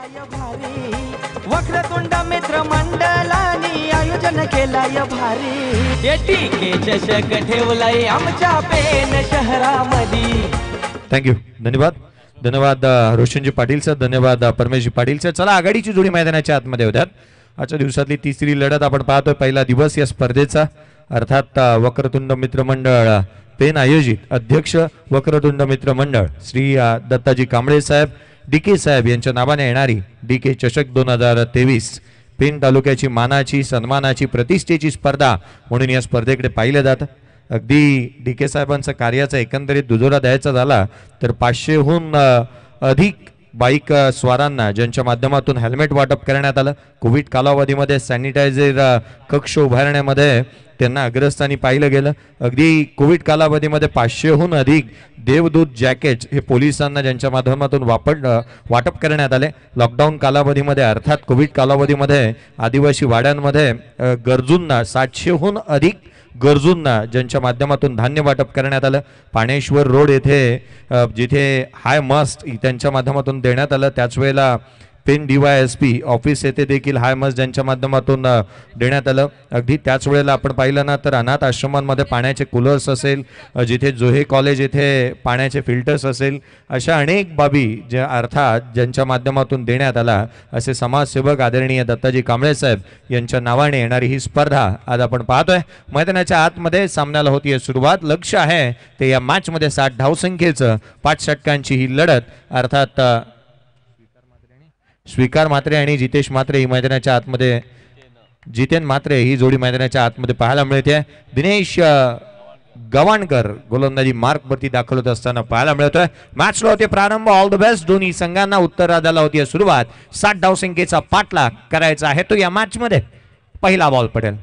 वक्रतुंड मित्र मंडळानी आयोजन केलाय भारी. हे टीके चषक ठेवलाय आमच्या पेन शहरामध्ये. थँक्यू. धन्यवाद. धन्यवाद रोशनजी पाटील सर. धन्यवाद परमेशजी पाटील सर. चला आघाडीची जोडी मैदानाच्या आतमध्ये होत्यात. आजच्या दिवसातली तिसरी लढत आपण पाहतोय. पहिला दिवस या स्पर्धेचा अर्थात वक्रतुंड मित्र मंडळ पेन आयोजित अध्यक्ष वक्रतुंड मित्र मंडळ श्री दत्ताजी कांबळे साहेब डी के साहेब यांच्या नावाने येणारी डी के चषक दोन हजार तेवीस पेन तालुक्याची मानाची सन्मानाची प्रतिष्ठेची स्पर्धा म्हणून या स्पर्धेकडे पाहिलं जातं. अगदी डी के साहेबांचं कार्याचा एकंदरीत दुजोरा द्यायचा झाला तर पाचशेहून अधिक बाईक स्वारांना ज्यांच्या माध्यमातून हेल्मेट वाटप करण्यात आलं. कोविड कालावधीमध्ये सॅनिटायझर कक्ष उभारण्यामध्ये त्यांना अग्रस्थानी पाहिलं गेलं. अगदी कोविड कालावधीमध्ये पाचशेहून अधिक देवदूत जॅकेट्स हे पोलिसांना ज्यांच्या माध्यमातून वापर वाटप करण्यात आले. लॉकडाऊन कालावधीमध्ये अर्थात कोविड कालावधीमध्ये आदिवासी वाड्यांमध्ये गरजूंना सातशेहून अधिक गरजूंना ज्यांच्या माध्यमातून धान्य वाटप करण्यात आलं. पाणेश्वर रोड येथे जिथे हाय मस्ट त्यांच्या माध्यमातून देण्यात आलं. त्याच वेळेला pen D Y S P office येथे देखील हाय मस्ट ज्यांच्या माध्यमातून देण्यात आलं. अगदी त्याच वेळेला आपण पाहिलं ना तर अनाथ आश्रमांमध्ये पाण्याचे कूलर्स असेल, जिथे जोहे कॉलेज येथे पाण्याचे फिल्टर्स असेल, अशा अनेक बाबी ज्या अर्थात ज्यांच्या माध्यमातून देण्यात आला. असे समाजसेवक आदरणीय दत्ताजी कांबळे साहेब यांच्या नावाने येणारी ही स्पर्धा आज आपण पाहतोय. मैदानाच्या आतमध्ये सामन्याला होतीये सुरुवात. लक्ष आहे ते या मॅचमध्ये साठ धावसंख्येचं पाच षटकांची ही लढत. अर्थात स्वीकार मात्रे आणि जितेश मात्रे ही मैदानाच्या आतमध्ये जितेन मात्रे ही जोडी मैदानाच्या आतमध्ये पाहायला मिळते. दिनेश गवाणकर गोलंदाजी मार्क वरती दाखल होत असताना पाहायला मिळतोय. मॅचला होते प्रारंभ. ऑल द बेस्ट दोन्ही संघांना. उत्तरार्धाला होती सुरुवात. साठ धावसंख्येचा पाठलाग करायचा आहे तो या मॅच मध्ये. पहिला बॉल पडेल.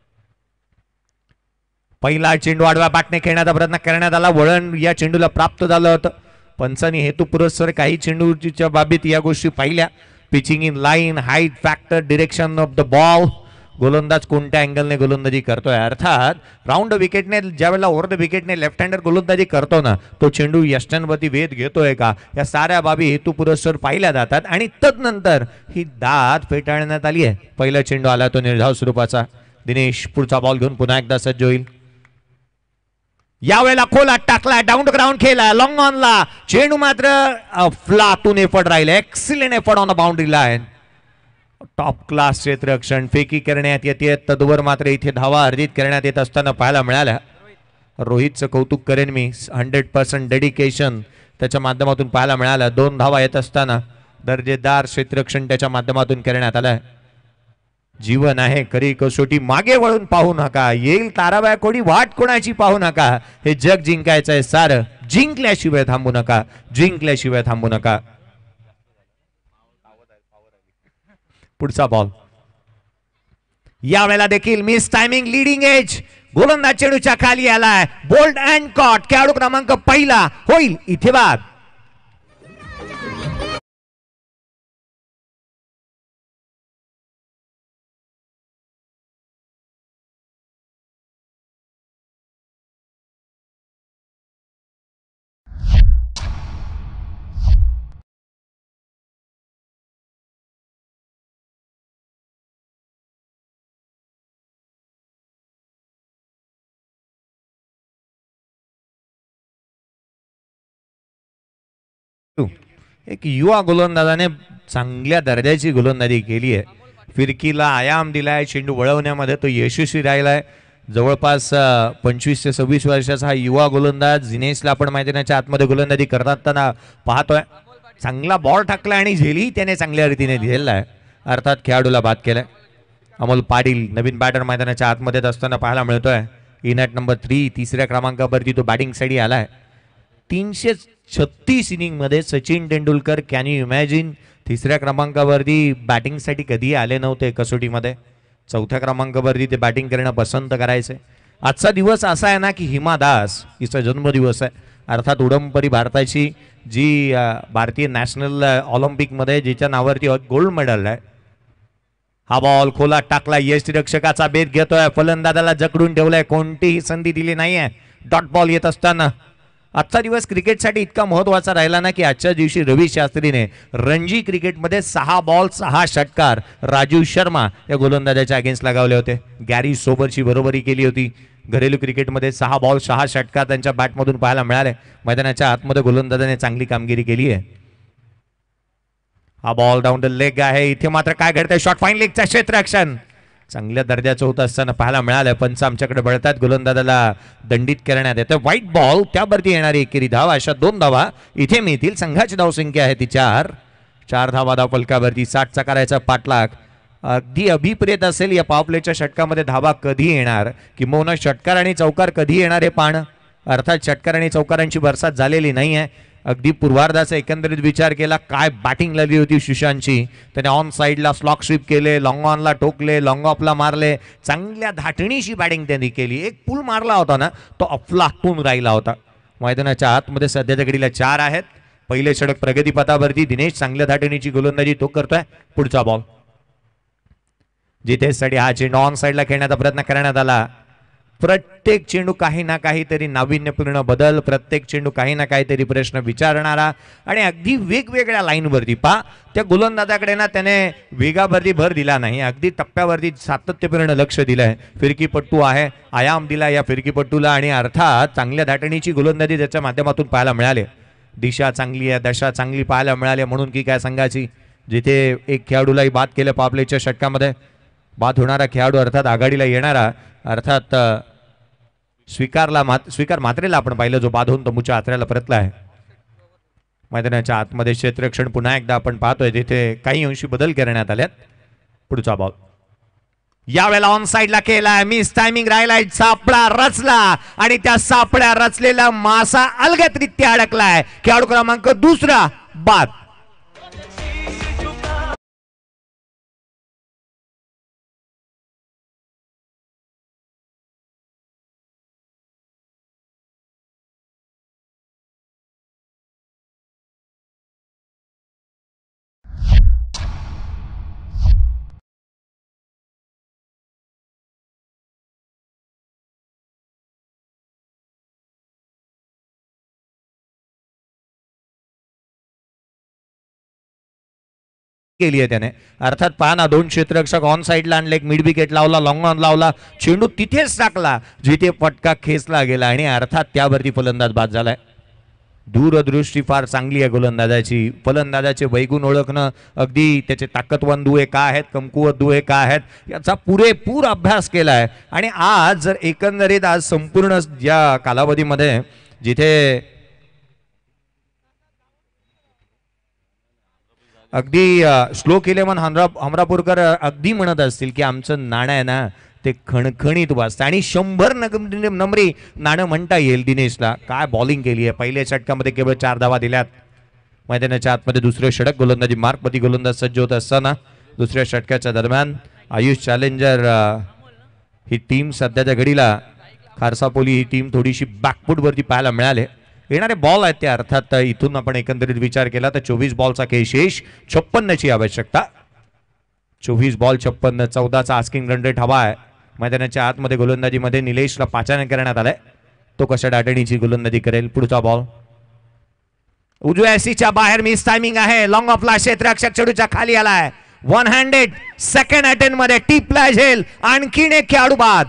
पहिला चेंडू आडव्या बॅटने खेळण्याचा प्रयत्न करण्यात आला. वळण या चेंडूला प्राप्त झालं होतं. पंचांनी हेतू पुरस्सर काही चेंडूच्या बाबतीत या गोष्टी पाहिल्या. Pitching in line, height factor, direction of the ball, गोलंदाज कोणत्या अँगलने गोलंदाजी करतोय. अर्थात राऊंड विकेटने ज्या वेळेला ओव्हर द विकेटने लेफ्ट हँडर गोलंदाजी करतो ना तो चेंडू यष्टांवरती वेध घेतोय का, या साऱ्या बाबी हेतू पुरस्सर पाहिल्या जातात. आणि तदनंतर ही दाद फेटाळण्यात आली आहे. पहिला चेंडू आला तो निर्धाव स्वरूपाचा. दिनेश पुढचा बॉल घेऊन पुन्हा एकदा सज्ज होईल. यावेळेला खोलात टाकला, डाऊन ग्राउंड खेळला, लॉंग ऑनला चेंडू मात्र फ्लातून एफर्ट राहिले. Excellent effort on the boundary line. Top class क्षेत्ररक्षण फेकी करण्यात येते. तद्वर मात्र इथे धावा अर्जित करण्यात येत असताना पाहायला मिळाल्या. रोहितचं कौतुक करेन मी. हंड्रेड पर्सेंट डेडिकेशन त्याच्या माध्यमातून पाहायला मिळालं. दोन धावा येत असताना दर्जेदार क्षेत्ररक्षण त्याच्या माध्यमातून करण्यात आलं. जीवन आहे खरी कसोटी. मागे वळून पाहू नका. येईल ताराबाई कोणी वाट कोणाची पाहू नका. हे जग जिंकायचं आहे सारं. जिंकल्याशिवाय थांबू नका. जिंकल्याशिवाय थांबू नका. पुढचा बॉल. यावेळेला देखील मिस टायमिंग. लीडिंग एज गोलंदाज चेंडूच्या खाली आलाय. Bowled and caught. खेळाडू क्रमांक पहिला होईल इथे बाद. एक युवा गोलंदाजाने चांगल्या दर्जाची गोलंदाजी केली आहे. फिरकीला आयाम दिलाय. चेंडू वळवण्यामध्ये तो यशस्वी राहिलाय. जवळपास पंचवीस ते सव्वीस वर्षाचा हा युवा गोलंदाज दिनेशला आपण मैदानाच्या आतमध्ये गोलंदाजी करताना पाहतोय. चांगला बॉल टाकला आणि झेली त्याने चांगल्या रीतीने दिलेला आहे. अर्थात खेळाडूला बाद केलाय. अमोल पाटील नवीन बॅटर मैदानाच्या आतमध्ये असताना पाहायला मिळतोय. इन ॲट नंबर थ्री तिसऱ्या क्रमांकावरती तो बॅटिंग साठी आलाय. तीनशे छत्तीस इनिंग मध्ये Sachin Tendulkar can you imagine तिसऱ्या क्रमांकावरती बॅटिंगसाठी कधी आले नव्हते कसोटीमध्ये. चौथ्या क्रमांकावरती ते बॅटिंग करणं पसंत करायचे. आजचा दिवस असा आहे ना की हिमा दास हिचा जन्मदिवस आहे. अर्थात उडंबरी भारताची जी भारतीय नॅशनल ऑलिम्पिकमध्ये जिच्या नावावरती गोल्ड मेडल आहे. हा बॉल खोलात टाकला, यष्टीरक्षकाचा बेत घेतोय, फलंदाजाला जकडून ठेवलाय, कोणतीही संधी दिली नाहीये. डॉट बॉल येत असताना आजचा दिवस क्रिकेटसाठी इतका महत्वाचा राहिला ना की आजच्या दिवशी रवी शास्त्रीने रणजी क्रिकेटमध्ये सहा बॉल सहा षटकार राजीव शर्मा या गोलंदाजाच्या अगेन्स्ट लगावले होते. गॅरी सोबरची बरोबरी केली होती. घरेलू क्रिकेटमध्ये सहा बॉल सहा षटकार त्यांच्या बॅटमधून पाहायला मिळाले. मैदानाच्या आतमध्ये गोलंदाजाने चांगली कामगिरी केली आहे. हा बॉल डाऊन द लेग आहे. इथे मात्र काय घडतंय, शॉर्ट फाईन लेगचा क्षेत्ररक्षण चांगल्या दर्जाचं होत असताना पाहायला मिळालं. पंच आमच्याकडे बळतात, गोलंदाजाला दंडित करण्यात येतं. व्हाईट बॉल, त्यावरती येणारी एकेरी धाव, अशा दोन धावा इथे मिळतील. संघाची धावसंख्या आहे ती चार. चार धावा धाव फलकावरती. साठचा करायचा पाठलाग. अगदी अभिप्रेत असेल या पावप्लेच्या षटकामध्ये धावा कधी येणार, किंवा षटकार आणि चौकार कधी येणार हे पाहणं. अर्थात षटकार आणि चौकारांची बरसात झालेली नाही आहे. अगदी पूर्वार्धाचा एकंदरीत विचार केला, काय बॅटिंग लागली होती सुशांतची. त्याने ऑन साईडला स्लॉक स्वीप केले, लॉंग ऑनला टोकले, लॉंग ऑफला मारले. चांगल्या धाटणीशी बॅटिंग त्यांनी केली. एक पूल मारला होता ना, तो अफलातून राहिला होता. मैदानाच्या आतमध्ये सध्याच्या घडीला चार आहेत. पहिले षटक प्रगतीपथावरती. दिनेश चांगल्या धाटणीची गोलंदाजी तो करतोय. पुढचा बॉल जिथे साठी हा चेंडू ऑन साईडला खेळण्याचा प्रयत्न करण्यात आला. प्रत्येक चेंडू काही ना काहीतरी नाविन्यपूर्ण बदल, प्रत्येक चेंडू काही ना काहीतरी प्रश्न विचारणारा आणि अगदी वेगवेगळ्या लाईनवरती. पा त्या गोलंदाजाकडे ना त्याने वेगावरती भर दिला नाही, अगदी टप्प्यावरती सातत्यपूर्ण लक्ष दिलंय. फिरकीपट्टू आहे, आयाम दिला या फिरकीपट्टूला आणि अर्थात चांगल्या धाटणीची गोलंदाजी त्याच्या माध्यमातून पाहायला मिळाले. दिशा चांगली आहे, दशा चांगली पाहायला मिळाली म्हणून की काय संघाची. जिथे एक खेळाडूलाही बाद केलं पावलेच्या षटकामध्ये. बाद होणारा खेळाडू अर्थात आघाडीला येणारा अर्थात स्वीकारला मात स्वीकार मात्रेला आपण पाहिलं, जो बाद होऊन तमुच्या आत्र्याला परतला आहे. मैदानाच्या आतमध्ये क्षेत्ररक्षण पुन्हा एकदा आपण पाहतोय, तिथे काही अंशी बदल करण्यात आल्यात. पुढचा बॉल यावेळेला ऑन साईडला केलाय, मिस टायमिंग राहिलाय, सापळा रचला आणि त्या सापळ्या रचलेला मासा अलगदरित्या अडकलाय. खेळाडू क्रमांक दुसरा बाद. केली आहे त्याने. अर्थात पहा ना, दोन क्षेत्ररक्षक ऑन साईडला आणले, एक मिड विकेट लावला, लॉंग ऑन लावला, चेंडू तिथेच टाकला जिथे फटका खेचला गेला आणि अर्थात त्यावरती फलंदाज बाद झालाय. दूरदृष्टी फार चांगली आहे गोलंदाजाची. फलंदाजाचे वैगुण ओळखणं, अगदी त्याचे ताकदवान दुवे काय आहेत, कमकुवत दुवे काय आहेत याचा पुरेपूर अभ्यास केला आहे. आणि आज जर एकंदरीत आज संपूर्ण या कालावधीमध्ये जिथे अगदी श्लोक इलेव्हन हमरा हमरापूरकर अगदी म्हणत असतील की आमचं नाणं आहे ना ते खणखणीत वाजतं आणि शंभर नंबरी नाणं म्हणता येईल दिनेशला. काय बॉलिंग केली आहे. पहिल्या षटकामध्ये केवळ चार धावा दिल्यात. मैदानाच्या आतमध्ये दुसरे षटक गोलंदाजी मार्कपती गोलंदाज सज्ज होत असताना दुसऱ्या षटकाच्या दरम्यान आयुष चॅलेंजर ही टीम सध्याच्या घडीला खारसापोली ही टीम थोडीशी बॅकफूटवरती पाहायला मिळाले. येणारे बॉल आहेत ते अर्थात इथून आपण एकंदरीत विचार केला तर चोवीस बॉलचा खेळ शेष, छप्पन्नची आवश्यकता. चोवीस बॉल छप्पन्न, चौदाचा आस्किंग रन रेट हवा आहे. मैदानाच्या आतमध्ये गोलंदाजीमध्ये निलेशला पाचारण करण्यात आलाय. तो कशा दाटणीची गोलंदाजी करेल. पुढचा बॉल उजव्या सीच्या बाहेर, मिस टायमिंग आहे, लॉंग ऑफला क्षेत्ररक्षक चेंडूच्या खाली आलाय. वन हँडेड सेकंड अटेम्प्ट मध्ये टिपला झेल, आणखीन एक खेळाडू बाद.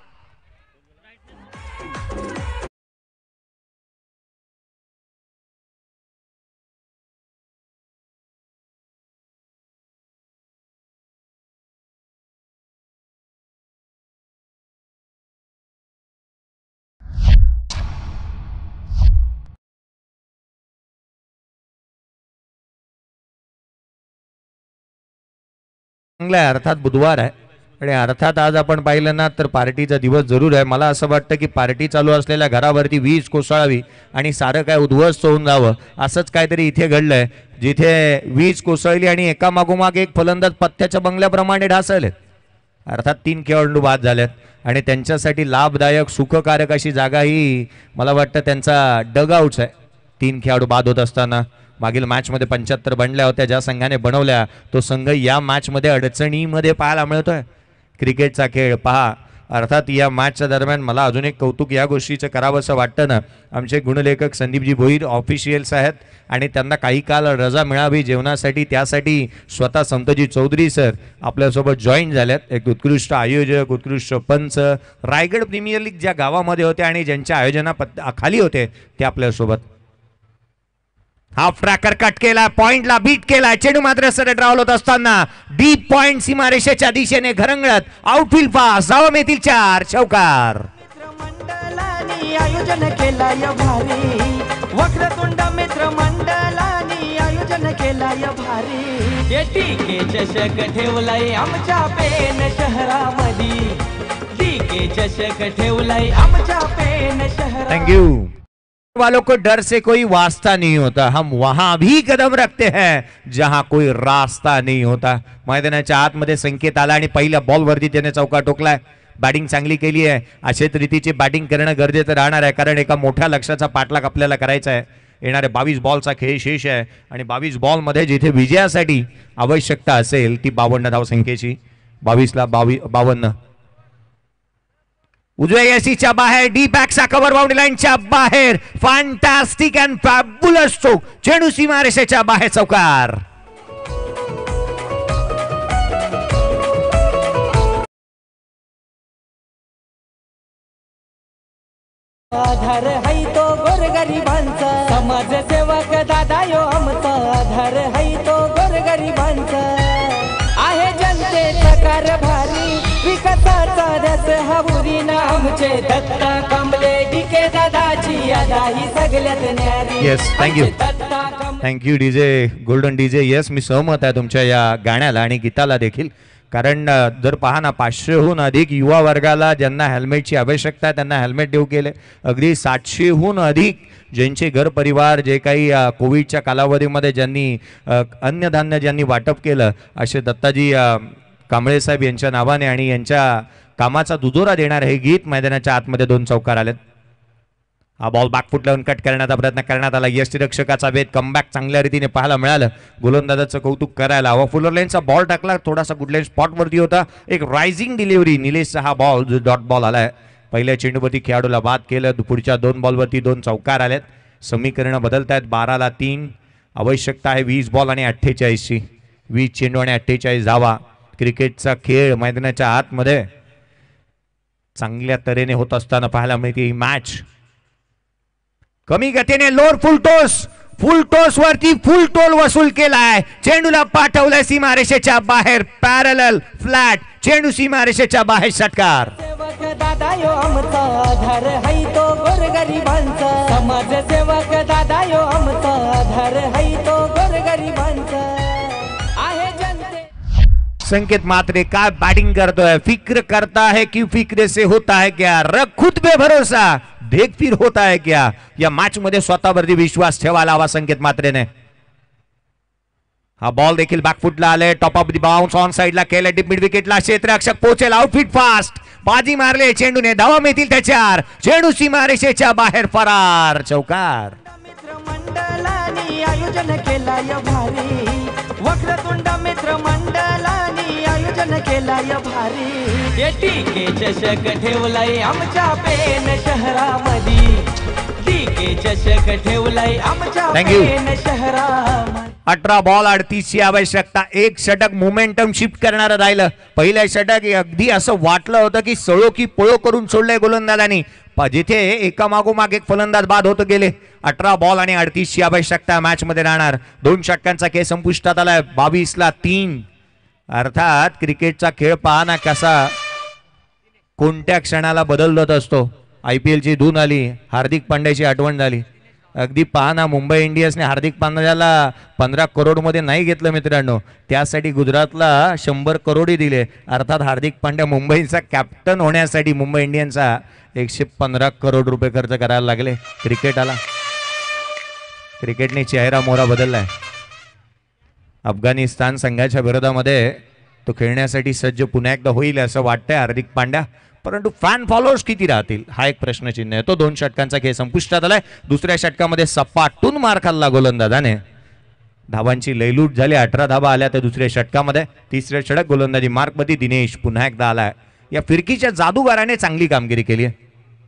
चांगला अर्थात बुधवार आहे आणि अर्थात आज आपण पाहिलं ना तर पार्टीचा दिवस जरूर आहे. मला असं वाटतं की पार्टी चालू असलेल्या घरावरती वीज कोसळावी आणि सारं काय उद्ध्वस्त होऊन जावं, असंच काहीतरी इथे घडलंय जिथे वीज कोसळली आणि एका मागोमाग एक फलंदाज पत्त्याच्या बंगल्याप्रमाणे ढासळलेत. अर्थात तीन खेळाडू बाद झालेत आणि त्यांच्यासाठी लाभदायक सुखकारक अशी जागा ही मला वाटतं त्यांचा डग आउट्स आहे. तीन खेळाडू बाद होत असताना मागील मॅचमध्ये पंच्याहत्तर बनल्या होत्या ज्या संघाने बनवल्या, तो संघ या मॅचमध्ये अडचणीमध्ये पाहायला मिळतोय. क्रिकेटचा खेळ पहा. अर्थात या मॅचच्या दरम्यान मला अजून एक कौतुक या गोष्टीचं करावंसं वाटतं ना, आमचे गुणलेखक संदीपजी भोईर ऑफिशियल्स आहेत आणि त्यांना काही काल रजा मिळावी जेवणासाठी, त्यासाठी स्वतः संतजी चौधरी सर आपल्यासोबत जॉईन झाल्यात. एक उत्कृष्ट आयोजक, उत्कृष्ट पंच, रायगड प्रीमियर लीग ज्या गावामध्ये होते आणि ज्यांच्या आयोजना खाली होते ते आपल्यासोबत. हाफ ट्रॅकर कट केला, पॉइंटला बीट केला, चेंडू मात्र सरळ ड्रावल होत असताना डीप पॉइंट सीमारेषेच्या दिशेने घरंगळत आउटफील्ड पास, धावा येतील चार, चौकार. मंडळानी आयोजन केलाय भारी, वक्रतुंड मित्र मंडळानी आयोजन केलाय भारी. टीके चषक ठेवलाय आमच्या पेन शहरामध्ये, टीके चषक ठेवलाय आमच्या पेन शहरात. थँक्यू. वालों को डर से कोई वास्ता नहीं होता, हम वहां भी कदम रखते हैं जहां कोई रास्ता नहीं होता. मैदानाच्या आतमध्ये संकेत आला आणि पहिल्या बॉलवरती त्याने चौका टोकलाय. बॅटिंग चांगली केली आहे. अशाच रीतीची बॅटिंग करणं गरजेचं राहणार आहे, कारण एका मोठ्या लक्ष्याचा पाठलाग आपल्याला करायचा आहे. येणारे बावीस बॉलचा खेळ शेष आहे आणि बावीस बॉलमध्ये जिथे विजयासाठी आवश्यकता असेल ती बावन्न धावसंख्येची, बावीसला बावी बावन्न. उजव्या यशीच्या बाहेर, डी बॅकचा कव्हर बाउंड्री लाईनच्या बाहेर, फॅन्टास्टिक अँड फॅब्युलस स्ट्रोक, चेंडू सीमारेषेच्या बाहेर, चौकार. आधार हाय तो गोरगरिबांचा, समाजसेवक दादा यो आमचा आधार हाय तो गोरगरिबांचा. आहे जनतेचा कारभारी, विकासाचा रस हावरी ना आमचे दत्ता कांबळे, डीके दादाची यादा ही सगळ्यात न्यारी. Yes, thank you thank you DJ golden DJ. Yes, मी सहमत आहे तुमच्या या गाण्याला आणि गीताला देखील, कारण जर पहा ना पाचशेहून अधिक युवा वर्गाला ज्यांना हेल्मेटची आवश्यकता आहे त्यांना हेल्मेट देऊ केले. अगदी सातशेहून अधिक ज्यांचे घर परिवार जे काही कोविडच्या कालावधीमध्ये ज्यांनी अन्नधान्य ज्यांनी वाटप केलं, असे दत्ताजी कांबळे साहेब यांच्या नावाने आणि यांच्या कामाचा दुजोरा देणार हे गीत मैदानाच्या आतमध्ये दोन चौकार आलेत. हा बॉल बॅकफुट लावून कट करण्याचा प्रयत्न करण्यात आला. यष्टीरक्षकाचा वेध, कमबॅक चांगल्या रीतीने पाहायला मिळालं. गोलंदाजाचं कौतुक करायला हवं. फुलर लाईनचा बॉल टाकला, थोडासा गुडलाईन स्पॉटवरती होता. एक रायझिंग डिलिव्हरी, निलेशचा हा बॉल जो डॉट बॉल आलाय. पहिल्या चेंडूवरती खेळाडूला बाद केलं. पुढच्या दोन बॉलवरती दोन चौकार आलेत. समीकरणं बदलत आहेत. बाराला तीन, आवश्यकता आहे वीस बॉल आणि अठ्ठेचाळीसची. वीस चेंडू आणि अठ्ठेचाळीस धावा. क्रिकेटचा खेळ मैदानाच्या आतमध्ये चांगल्या तऱ्हेने होत असताना पाहायला मिळते ही मॅच. कमी गतीने lower full toss, full toss वरती फुल टोल वसूल केलाय. चेंडूला पाठवलाय सीमारेषेच्या बाहेर, पॅरलल फ्लॅट, चेंडू सीमारेषेच्या बाहेर, षटकार. दादा यो आमचा आधार हाय तो गोरगरिबांचा, समाजसेवक दादा यो आमचा आधार हाय तो गोरगरिबांचा. आहे जनते संकेत मात्रे काय बैटिंग करतोय. फिक्र करता है कि फिक्र से होता है क्या, रख खुद पे भरोसा, देख फिर होता है क्या. या मॅच मध्ये स्वतःवरती विश्वास ठेवायला हवा संकेत मात्रेने. हा बॉल देखील बॅकफुटला आले. Top of the bounce, on साइडला केलं. डीप मिड विकेटला क्षेत्ररक्षक पोहोचेल. आउटफिट फास्ट, बाजी मारले. चेंडूने धावा मिळतील त्या चार. चेंडू सीमारेषेच्या बाहेर, फरार, चौकार. मित्र मंडळानी आयोजन केलाय भारी, वक्रतुंड मित्र मंडळानी आयोजन केलाय भारी. टीके चषक ठेवलाय आमच्या पेन शहरामध्ये, टीके चषक ठेवलाय आमच्या पेन शहरामध्ये. अठरा बॉल अडतीसची आवश्यकता. एक षटक मोमेंटम शिफ्ट करणारं राहिलं. पहिल्या षटक अगदी असं वाटलं होतं की सळो की पळो करून सोडलंय गोलंदाजांनी, जिथे एका मागोमाग एक फलंदाज बाद होत गेले. अठरा बॉल आणि अडतीसची आवश्यकता मॅच मध्ये राहणार. दोन षटकांचा खेळ संपुष्टात आलाय. बावीसला तीन. अर्थात क्रिकेटचा खेळ पहा ना कसा कोणत्या क्षणाला बदलत असतो. आय पी एलची धून आली, हार्दिक पांड्याची आठवण झाली. अगदी पहा ना, मुंबई इंडियन्सने हार्दिक पांड्याला पंधरा करोड मध्ये नाही घेतलं मित्रांनो, त्यासाठी गुजरातला शंभर करोडी दिले. अर्थात हार्दिक पांड्या मुंबईचा कॅप्टन होण्यासाठी मुंबई इंडियन्सचा एकशे पंधरा करोड रुपये खर्च करायला लागले. क्रिकेटाला क्रिकेटने चेहरा मोहरा बदललाय. अफगाणिस्तान संघाच्या विरोधामध्ये तो खेळण्यासाठी सज्ज पुन्हा एकदा होईल असं वाटतंय हार्दिक पांड्या, परंतु फॅन फॉलोअर्स किती राहतील हा एक प्रश्नचिन्ह आहे. तो दोन षटकांचा खेळ संपुष्टात आलाय. दुसऱ्या षटकामध्ये सपाटून मार खाल्ला गोलंदाजाने. धावांची लयलूट झाली. अठरा धावा आल्या त्या दुसऱ्या षटकामध्ये. तिसऱ्या षटक गोलंदाजी मार्कमध्ये दिनेश पुन्हा एकदा आलाय. या फिरकीच्या जादूगाराने चांगली कामगिरी केली आहे.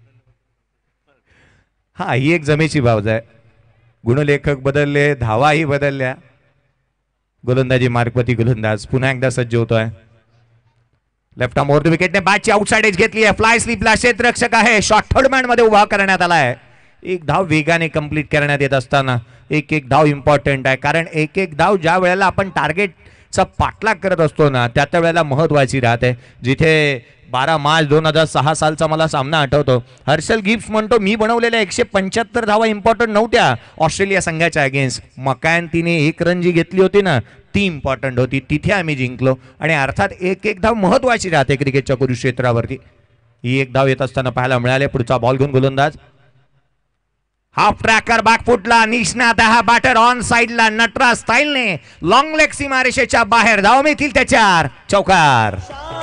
हा ही एक जमेची बाब आहे. गुणलेखक बदलले, धावाही बदलल्या. गोलंदाजी मार्कवती गोलंदाज पुन्हा एकदा सज्ज होतोय. लेफ्ट आर्म ओव्हर विकेटने बॅटची आउटसाइड एज घेतली आहे. फ्लाय स्लिपला क्षेत्ररक्षक आहे, शॉर्ट थर्ड मॅन मध्ये उभा करण्यात आला आहे. एक धाव वेगाने कंप्लीट करण्यात येत असताना एक एक धाव इम्पॉर्टंट आहे, कारण एक एक धाव ज्या वेळेला आपण टार्गेटचा पाठलाग करत असतो ना त्या त्या वेळेला महत्वाची राहते. जिथे बारा मार्च दोन हजार सहा सालचा मला सामना आठवतो. हर्षल गिब्स म्हणतो मी बनवलेल्या एकशे पंच्याहत्तर धावा इम्पॉर्टंट नव्हत्या ऑस्ट्रेलिया संघाच्या अगेन्स्ट. मकॅन तिने एक रन जी घेतली होती ना ती इम्पॉर्टंट होती. तिथे आम्ही जिंकलो. आणि अर्थात एक एक धाव महत्वाची राहते क्रिकेटच्या कुरुक्षेत्रावरती. ही एक धाव येत असताना पाहायला मिळाले. पुढचा बॉल घेऊन गोलंदाज हाफ ट्रॅकर बॅकफुटला निष्णात हा बॅटर ऑन साइडला नटराज स्टाईलने लॉंग लेग सीमारेषेच्या बाहेर धाव मिळतील त्याच्यावर. चौकार.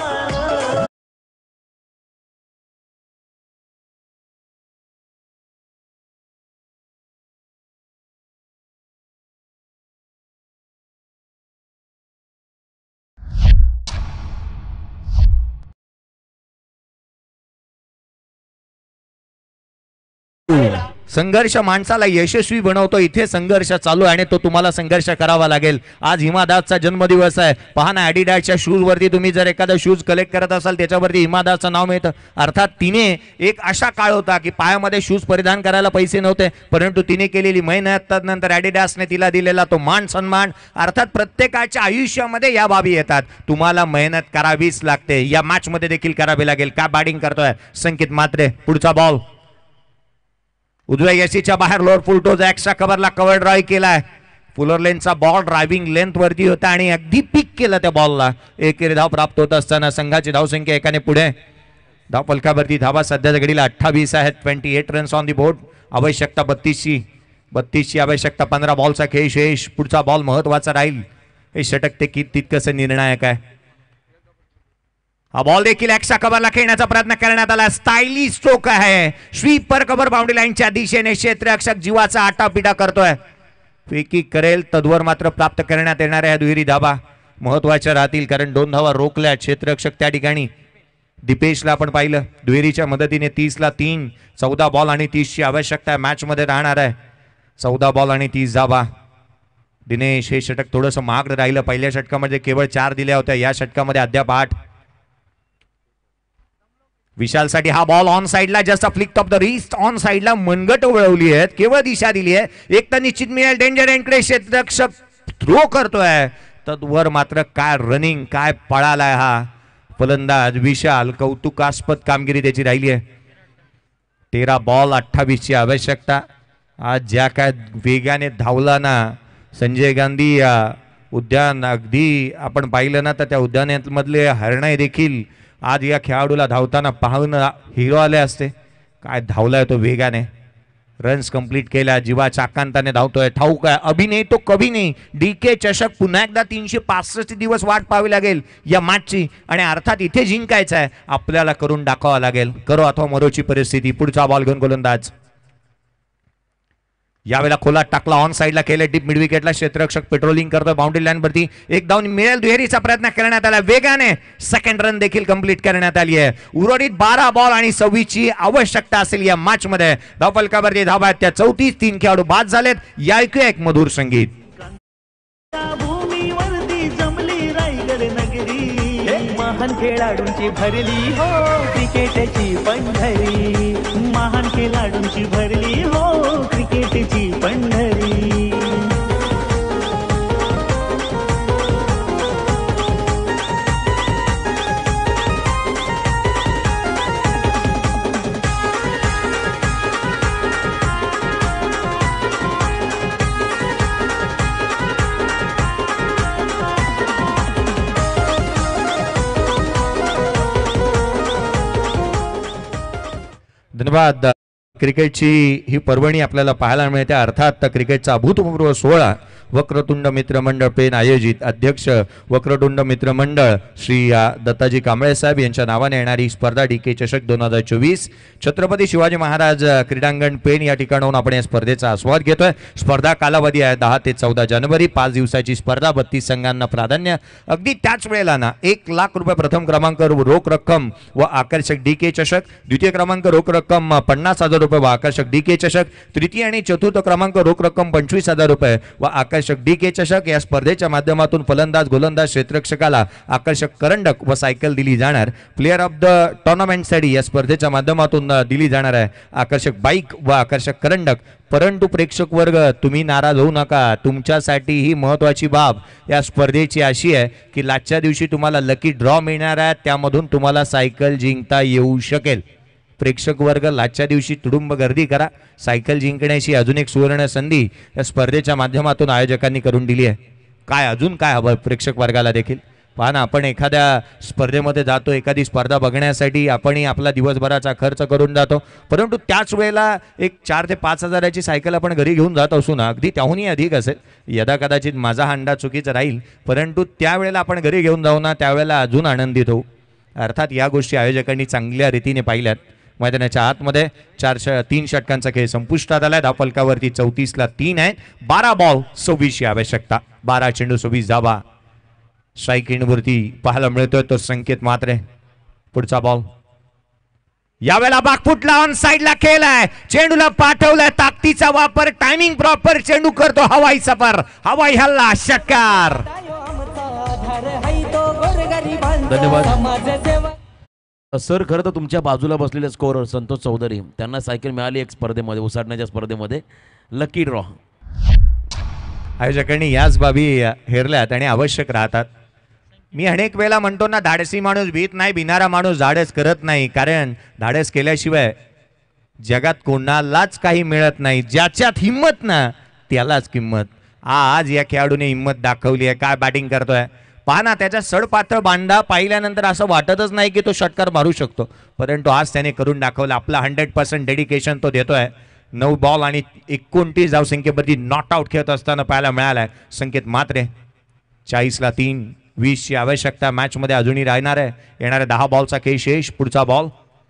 संघर्ष माणसाला यशस्वी बनवतो. इथे संघर्ष चालू आहे आणि तो तुम्हाला संघर्ष करावा लागेल. आज हिमा दासचा जन्मदिवस आहे. पहा ना ॲडिडासच्या शूज वरती तुम्ही जर एखादा शूज कलेक्ट करत असाल त्याच्यावरती हिमा दासचं नाव मिळतं. अर्थात तिने एक अशा काळ होता की पायामध्ये शूज परिधान करायला पैसे नव्हते, परंतु तिने केलेली मेहनत नंतर ॲडिडासने तिला दिलेला तो मान सन्मान. अर्थात प्रत्येकाच्या आयुष्यामध्ये या बाबी येतात. तुम्हाला मेहनत करावीच लागते. या मॅच मध्ये देखील करावी लागेल. काय बॅटिंग करतोय संकेत म्हात्रे. पुढचा बॉल उजव्या यशीच्या बाहेर लोअर फुल टोज एक्स्ट्रा कव्हरला कव्हर ड्राईव्ह केलाय. फुलर लेनचा बॉल ड्रायव्हिंग लेंथ वरती होता आणि अगदी पिक केलं त्या बॉलला. एक धाव प्राप्त होत असताना संघाची धावसंख्या एकाने पुढे. धाव फलकावरती धावा सध्याच्या घडीला अठ्ठावीस आहेत. Twenty eight runs on the board. आवश्यकता बत्तीसची बत्तीसची आवश्यकता. पंधरा बॉलचा खेळ शेष. पुढचा बॉल महत्वाचा राहील. हे षटक ते कित तितकंसं निर्णायक आहे. हा बॉल देखील एक्स्ट्रा कव्हरला खेळण्याचा प्रयत्न करण्यात आला. स्टायलिश स्ट्रोक आहे. स्वीपर कव्हर बाउंड्री लाईनच्या दिशेने क्षेत्ररक्षक जीवाचा आटापिटा करतोय. फेकी करेल तद्वर मात्र प्राप्त करण्यात येणाऱ्या दुहेरी धावा महत्वाच्या राहतील, कारण दोन धावा रोखल्या क्षेत्ररक्षक त्या ठिकाणी. दीपेशला आपण पाहिलं दुहेरीच्या मदतीने तीसला तीन. चौदा बॉल आणि तीसची आवश्यकता मॅच मध्ये राहणार आहे. चौदा बॉल आणि तीस धावा. दिनेश हे षटक थोडंसं महागडं राहिलं. पहिल्या षटकामध्ये केवळ चार दिल्या होत्या. या षटकामध्ये अद्याप आठ. विशालसाठी हा बॉल ऑन साइडला just flick of the wrist. On साइडला मनगट वळवली आहेत, केवळ दिशा दिली आहे. एक तर निश्चित मिळेल. डेंजर एंडकडे क्षेत्ररक्षक थ्रो करतोय. तद्वर मात्र काय रनिंग, काय पळालाय हा फलंदाज विशाल. कौतुकास्पद कामगिरी त्याची राहिली आहे. तेरा बॉल अठ्ठावीस ची आवश्यकता. आज ज्या काय वेगाने धावला ना संजय गांधी या उद्यान, अगदी आपण पाहिलं ना तर त्या उद्यानामधले हरणे देखील आज या खेळाडूला धावताना पाहून हिरो आले असते. काय धावलाय तो वेगाने. रन्स कंप्लीट केल्या. जीवाच्या आकांताने धावतोय. ठाऊक आहे अभिनय तो कभी नाही. डी के चषक पुन्हा एकदा तीनशे पासष्ट दिवस वाट पाहावी लागेल या मॅचची. आणि अर्थात इथे जिंकायचं आहे आपल्याला, करून दाखवावं लागेल. करो अथवा मरोची परिस्थिती. पुढचा बॉल घेऊन गोलंदाज यावेळेला खोलात टाकला. ऑन साइडला केले. डीप मिड विकेटला क्षेत्ररक्षक पेट्रोलिंग करतोय बाउंड्री लाईन वरती. एक धाव मिळेल. दुहेरीचा प्रयत्न करण्यात आला. वेगाने सेकंड रन देखील कंप्लीट करण्यात आली आहे. उर्वरित बारा बॉल आणि सव्वीस ची आवश्यकता असेल या मॅच मध्ये. धाव फलकावरती धावा आहेत त्या चौतीस. तीन खेळाडू बाद झालेत. या ऐकूया एक मधुर संगीत. महान खेळाडूंची भरली हो क्रिकेटची पंढरी. महान खेळाडूंची भरली हो क्रिकेटची पंढरी. धन्यवाद क्रिकेटची ही पर्वणी आपल्याला पाहायला मिळते. अर्थात क्रिकेटचा अभूतपूर्व सोहळा वक्रतुंड मित्रमंडळ पेन आयोजित, अध्यक्ष वक्रतुंड मित्रमंडळ श्री दत्ताजी कांबळे साहेब यांच्या नावाने येणारी स्पर्धा डी के चषक दोन हजार चोवीस छत्रपती शिवाजी महाराज क्रीडांगण पेन या ठिकाणाहून आपण या स्पर्धेचा आस्वाद घेतोय. स्पर्धा कालावधी आहे दहा ते चौदा जानेवारी. पाच दिवसाची स्पर्धा, बत्तीस संघांना प्राधान्य. अगदी त्याच वेळेला ना एक लाख रुपये प्रथम क्रमांक रोख रक्कम व आकर्षक डी के चषक, द्वितीय क्रमांक रोख रक्कम पन्नास हजार रुपये व आकर्षक डी के चषक, तृतीय आणि चतुर्थ क्रमांक रोख रक्कम पंचवीस हजार रुपये व आकर्षक डी के चषक. या स्पर्धेच्या माध्यमातून फलंदाज, गोलंदाज, क्षेत्ररक्षकाला आकर्षक करंडक व सायकल दिली जाणार. प्लेअर ऑफ द टुर्नामेंटसाठी या स्पर्धेच्या माध्यमातून दिली जाणार आहे आकर्षक बाईक व आकर्षक करंडक. परंतु प्रेक्षक वर्ग तुम्ही नाराज होऊ नका. तुमच्यासाठी ही महत्त्वाची बाब या स्पर्धेची अशी आहे की लास्टच्या दिवशी तुम्हाला लकी ड्रॉ मिळणार आहे, त्यामधून तुम्हाला सायकल जिंकता येऊ शकेल. प्रेक्षक वर्ग लास्टच्या दिवशी तुडुंब गर्दी करा. सायकल जिंकण्याची अजून एक सुवर्ण संधी या स्पर्धेच्या माध्यमातून आयोजकांनी करून दिली आहे. काय अजून काय हवं प्रेक्षक वर्गाला देखील? पहा ना, आपण एखाद्या स्पर्धेमध्ये जातो, एखादी स्पर्धा बघण्यासाठी आपणही आपला दिवसभराचा खर्च करून जातो, परंतु त्याच वेळेला एक चार ते पाच हजाराची सायकल आपण घरी घेऊन जात असू ना, अगदी त्याहूनही अधिक असेल. यदा कदाचित माझा अंडा चुकीचा राहील, परंतु त्यावेळेला आपण घरी घेऊन जाऊ ना, त्यावेळेला अजून आनंदित होऊ. अर्थात या गोष्टी आयोजकांनी चांगल्या रीतीने पाहिल्यात. मैदानाच्या आतमध्ये चार तीन षटकांचा खेळ संपुष्टात आलाय. धावफलकावरती चौतीसला तीन आहे. बारा बॉल सव्वीसची आवश्यकता. बारा चेंडू सव्वीस धावा. स्ट्राईक एंडवरती पाहायला मिळतोय तो संकेत मात्र. पुढचा बॉल यावेळेला बागफुटला ऑन साइडला खेळलाय. चेंडूला पाठवलाय. ताकदीचा वापर, टायमिंग प्रॉपर. चेंडू करतो हवाई सफर, हवाई हल्ला, षटकार. धन्यवाद सर. खरं तर तुमच्या बाजूला बसलेले स्कोरर संतोष चौधरी, त्यांना सायकल मिळाली एक स्पर्धेमध्ये, उसाटण्याच्या स्पर्धेमध्ये, लकी ड्रॉ. आयोजकांनी याच बाबी हेरल्यात आणि आवश्यक राहतात. मी अनेक वेळा म्हणतो ना, धाडसी माणूस भीत नाही, भिणारा माणूस धाडस करत नाही. कारण धाडस केल्याशिवाय जगात कोणालाच काही मिळत नाही. ज्याच्यात हिंमत ना त्यालाच किंमत. आज या खेळाडूने हिंमत दाखवली आहे. काय बॅटिंग करतोय पहा ना. त्याचा सडपातळ बांधा पाहिल्यानंतर असं वाटतच नाही की तो षटकार मारू शकतो, परंतु आज त्याने करून दाखवला. आपला हंड्रेड पर्सेंट डेडिकेशन तो देतोय. नऊ बॉल आणि एकोणतीस धाव संख्येवरती नॉट आउट खेळत असताना पाहायला मिळालाय संकेत मात्रे. चाळीसला तीन, वीसची आवश्यकता मॅच मध्ये अजूनही राहणार आहे. येणाऱ्या दहा बॉलचा खेळ शेष. पुढचा ball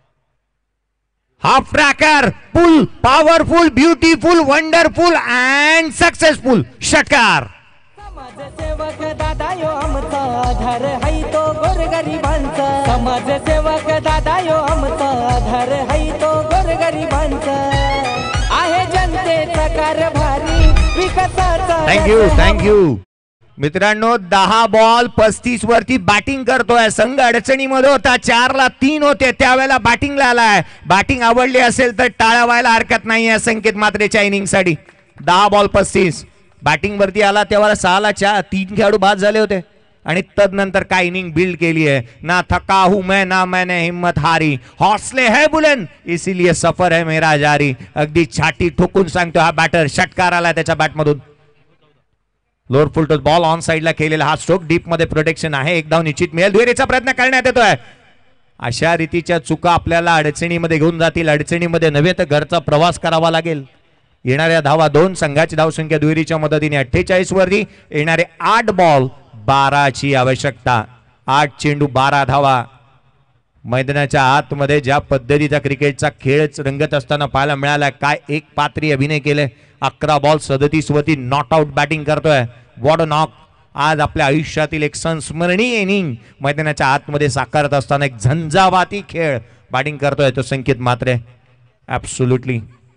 half tracker, pull, powerful, beautiful, wonderful and successful. षटकार. समाजसेवक दादा यो आमचा आधार हाय तो गोरगरिबांचा. समाजसेवक दादा यो आमचा आधार हाय तो गोरगरिबांचा. आहे जनतेचा कारभारी विकासाचा. थँक्यू थँक्यू मित्रांनो. दहा बॉल पस्तीस वरती बॅटिंग करतोय. संघ अडचणीमध्ये होता. चारला तीन होते, त्यावेळेला बॅटिंगला आलाय. बॅटिंग आवडली असेल तर टाळा व्हायला हरकत नाही आहे संकेत मात्रेच्या इनिंग साठी. दहा बॉल पस्तीस. बॅटिंग वरती आला तेव्हा सहाला चार तीन खेळाडू बाद झाले होते आणि तदनंतर काय इनिंग बिल्ड केली आहे. ना थका हूं मैं ना मैंने हिम्मत हारी, हौसले है बुलंद इसीलिए सफर है मेरा जारी. अगदी छाती ठोकून सांगतो हा बॅटर. षटकार आला त्याच्या बॅटमधून. लोअर फुल बॉल ऑन साइडला केलेला हा स्ट्रोक. डीप मध्ये प्रोटेक्शन आहे. एक धाव निश्चित मिळेल. दुहेरीचा प्रयत्न करण्यात येतोय. अशा रीतीच्या चुका आपल्याला अडचणीमध्ये घेऊन जातील. अडचणीमध्ये नव्हे तर घरचा प्रवास करावा लागेल. येणाऱ्या धावा दोन. संघाची धावसंख्या दुहेरीच्या मदतीने अठ्ठेचाळीस वरती. येणारे आठ बॉल बाराची आवश्यकता. आठ चेंडू बारा धावा. मैदानाच्या आतमध्ये ज्या पद्धतीचा क्रिकेटचा खेळ रंगत असताना पाहायला मिळाला. काय एक पात्री अभिनय केले. अकरा बॉल सदतीस वरती नॉट आउट बॅटिंग करतोय. What a knock. आज आपल्या आयुष्यातील एक संस्मरणीय इनिंग मैदानाच्या आतमध्ये साकारत असताना एक झंझावाती खेळ बॅटिंग करतोय तो संकेत मात्रे. ऍब्सोल्युटली.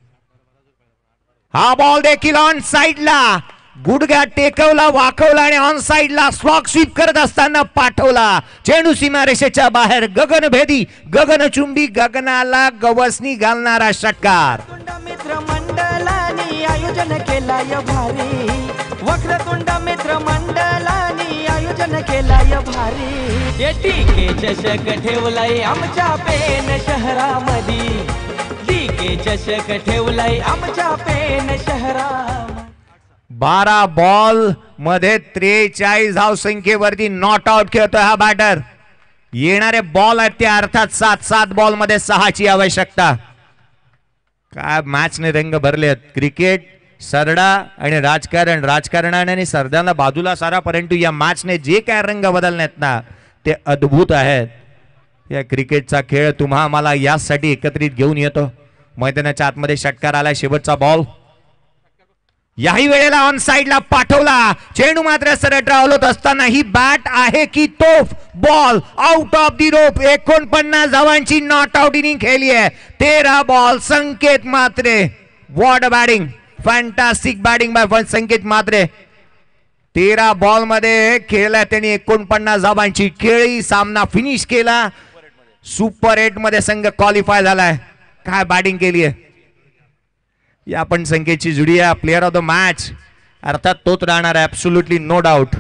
हा बॉल देखील ऑन साइडला. गुडघा टेकवला, वाकवला आणि ऑन साइडला स्लॉग स्वीप करत असताना पाठवला. चेंडू सीमारेषेच्या बाहेर. गगनभेदी, गगनचुंबी, गगनाला गवसणी घालणारा षटकार. मित्र मंडळाने आयोजन केलाय भारी. वक्रतुंड मित्र मंडळाने आयोजन केलाय भारी. ये टीके चषक ठेवलाय आमच्या पेन शहरामध्ये. टीके चषक ठेवलाय आमच्या पेन शहरामध्ये. बारा बॉल मध्ये त्रेचाळीस धाव संख्येवरती नॉट आउट खेळतोय हा बॅटर. येणारे बॉल आहेत ते अर्थात सात. सात बॉल मध्ये सहाची आवश्यकता. काय मॅचने रंग भरले आहेत. क्रिकेट सरडा आणि राजकारण, राजकारणाने आणि सरड्याला बाजूला सारा, परंतु या मॅचने जे काय रंग बदलण्यात ना ते अद्भुत आहेत. या क्रिकेटचा खेळ तुम्हा आम्हाला यासाठी एकत्रित घेऊन येतो. मैदानाच्या आतमध्ये षटकार आला, शेवटचा बॉल याही वेळेला ऑन साइडला पाठवला. चेंडू मात्र सरळ ड्रावल होत असताना ही बॅट आहे की तोफ, ball out of the rope. एकोणपन्नास धावांची नॉट आउट इनिंग खेळली आहे. तेरा ball. Sanket Matre, what batting, fantastic batting by Sanket Matre. तेरा बॉल मध्ये खेळला त्यांनी एकोणपन्नास धावांची खेळी. सामना फिनिश केला. सुपर एट मध्ये संघ क्वालिफाय झालाय. काय बॅटिंग केली आहे या पण संकेतची जुडी आहे. प्लेअर ऑफ द मॅच अर्थात तोच राहणार आहे, ऍब्सोल्युटली नो डाऊट.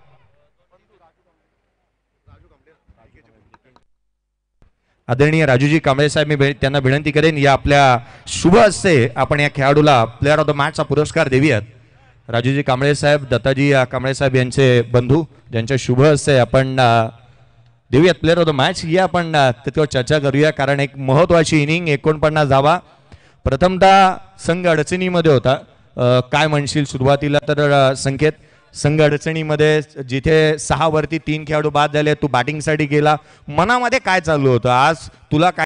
आदरणीय राजूजी कांबळे साहेब, मी त्यांना विनंती करेन या आपल्या शुभ हस्ते आपण या खेळाडूला प्लेअर ऑफ द मॅचचा पुरस्कार देऊयात. राजूजी कांबळे साहेब, दत्ताजी कांबळे साहेब यांचे बंधू, ज्यांच्या शुभ हस्ते आपण देऊयात प्लेअर ऑफ द मॅच. या आपण त्याच्यावर चर्चा करूया, कारण एक महत्वाची इनिंग, एकोणपन्नास धावा. प्रथमतः संघ अडचणीमध्ये होता. काय म्हणशील सुरुवातीला तर संकेत, संघ अडचणीमध्ये जिथे सहा वरती तीन खेळाडू बाद झाले, तू बॅटिंगसाठी गेला, मनामध्ये काय चालू होतं आज, तुला काय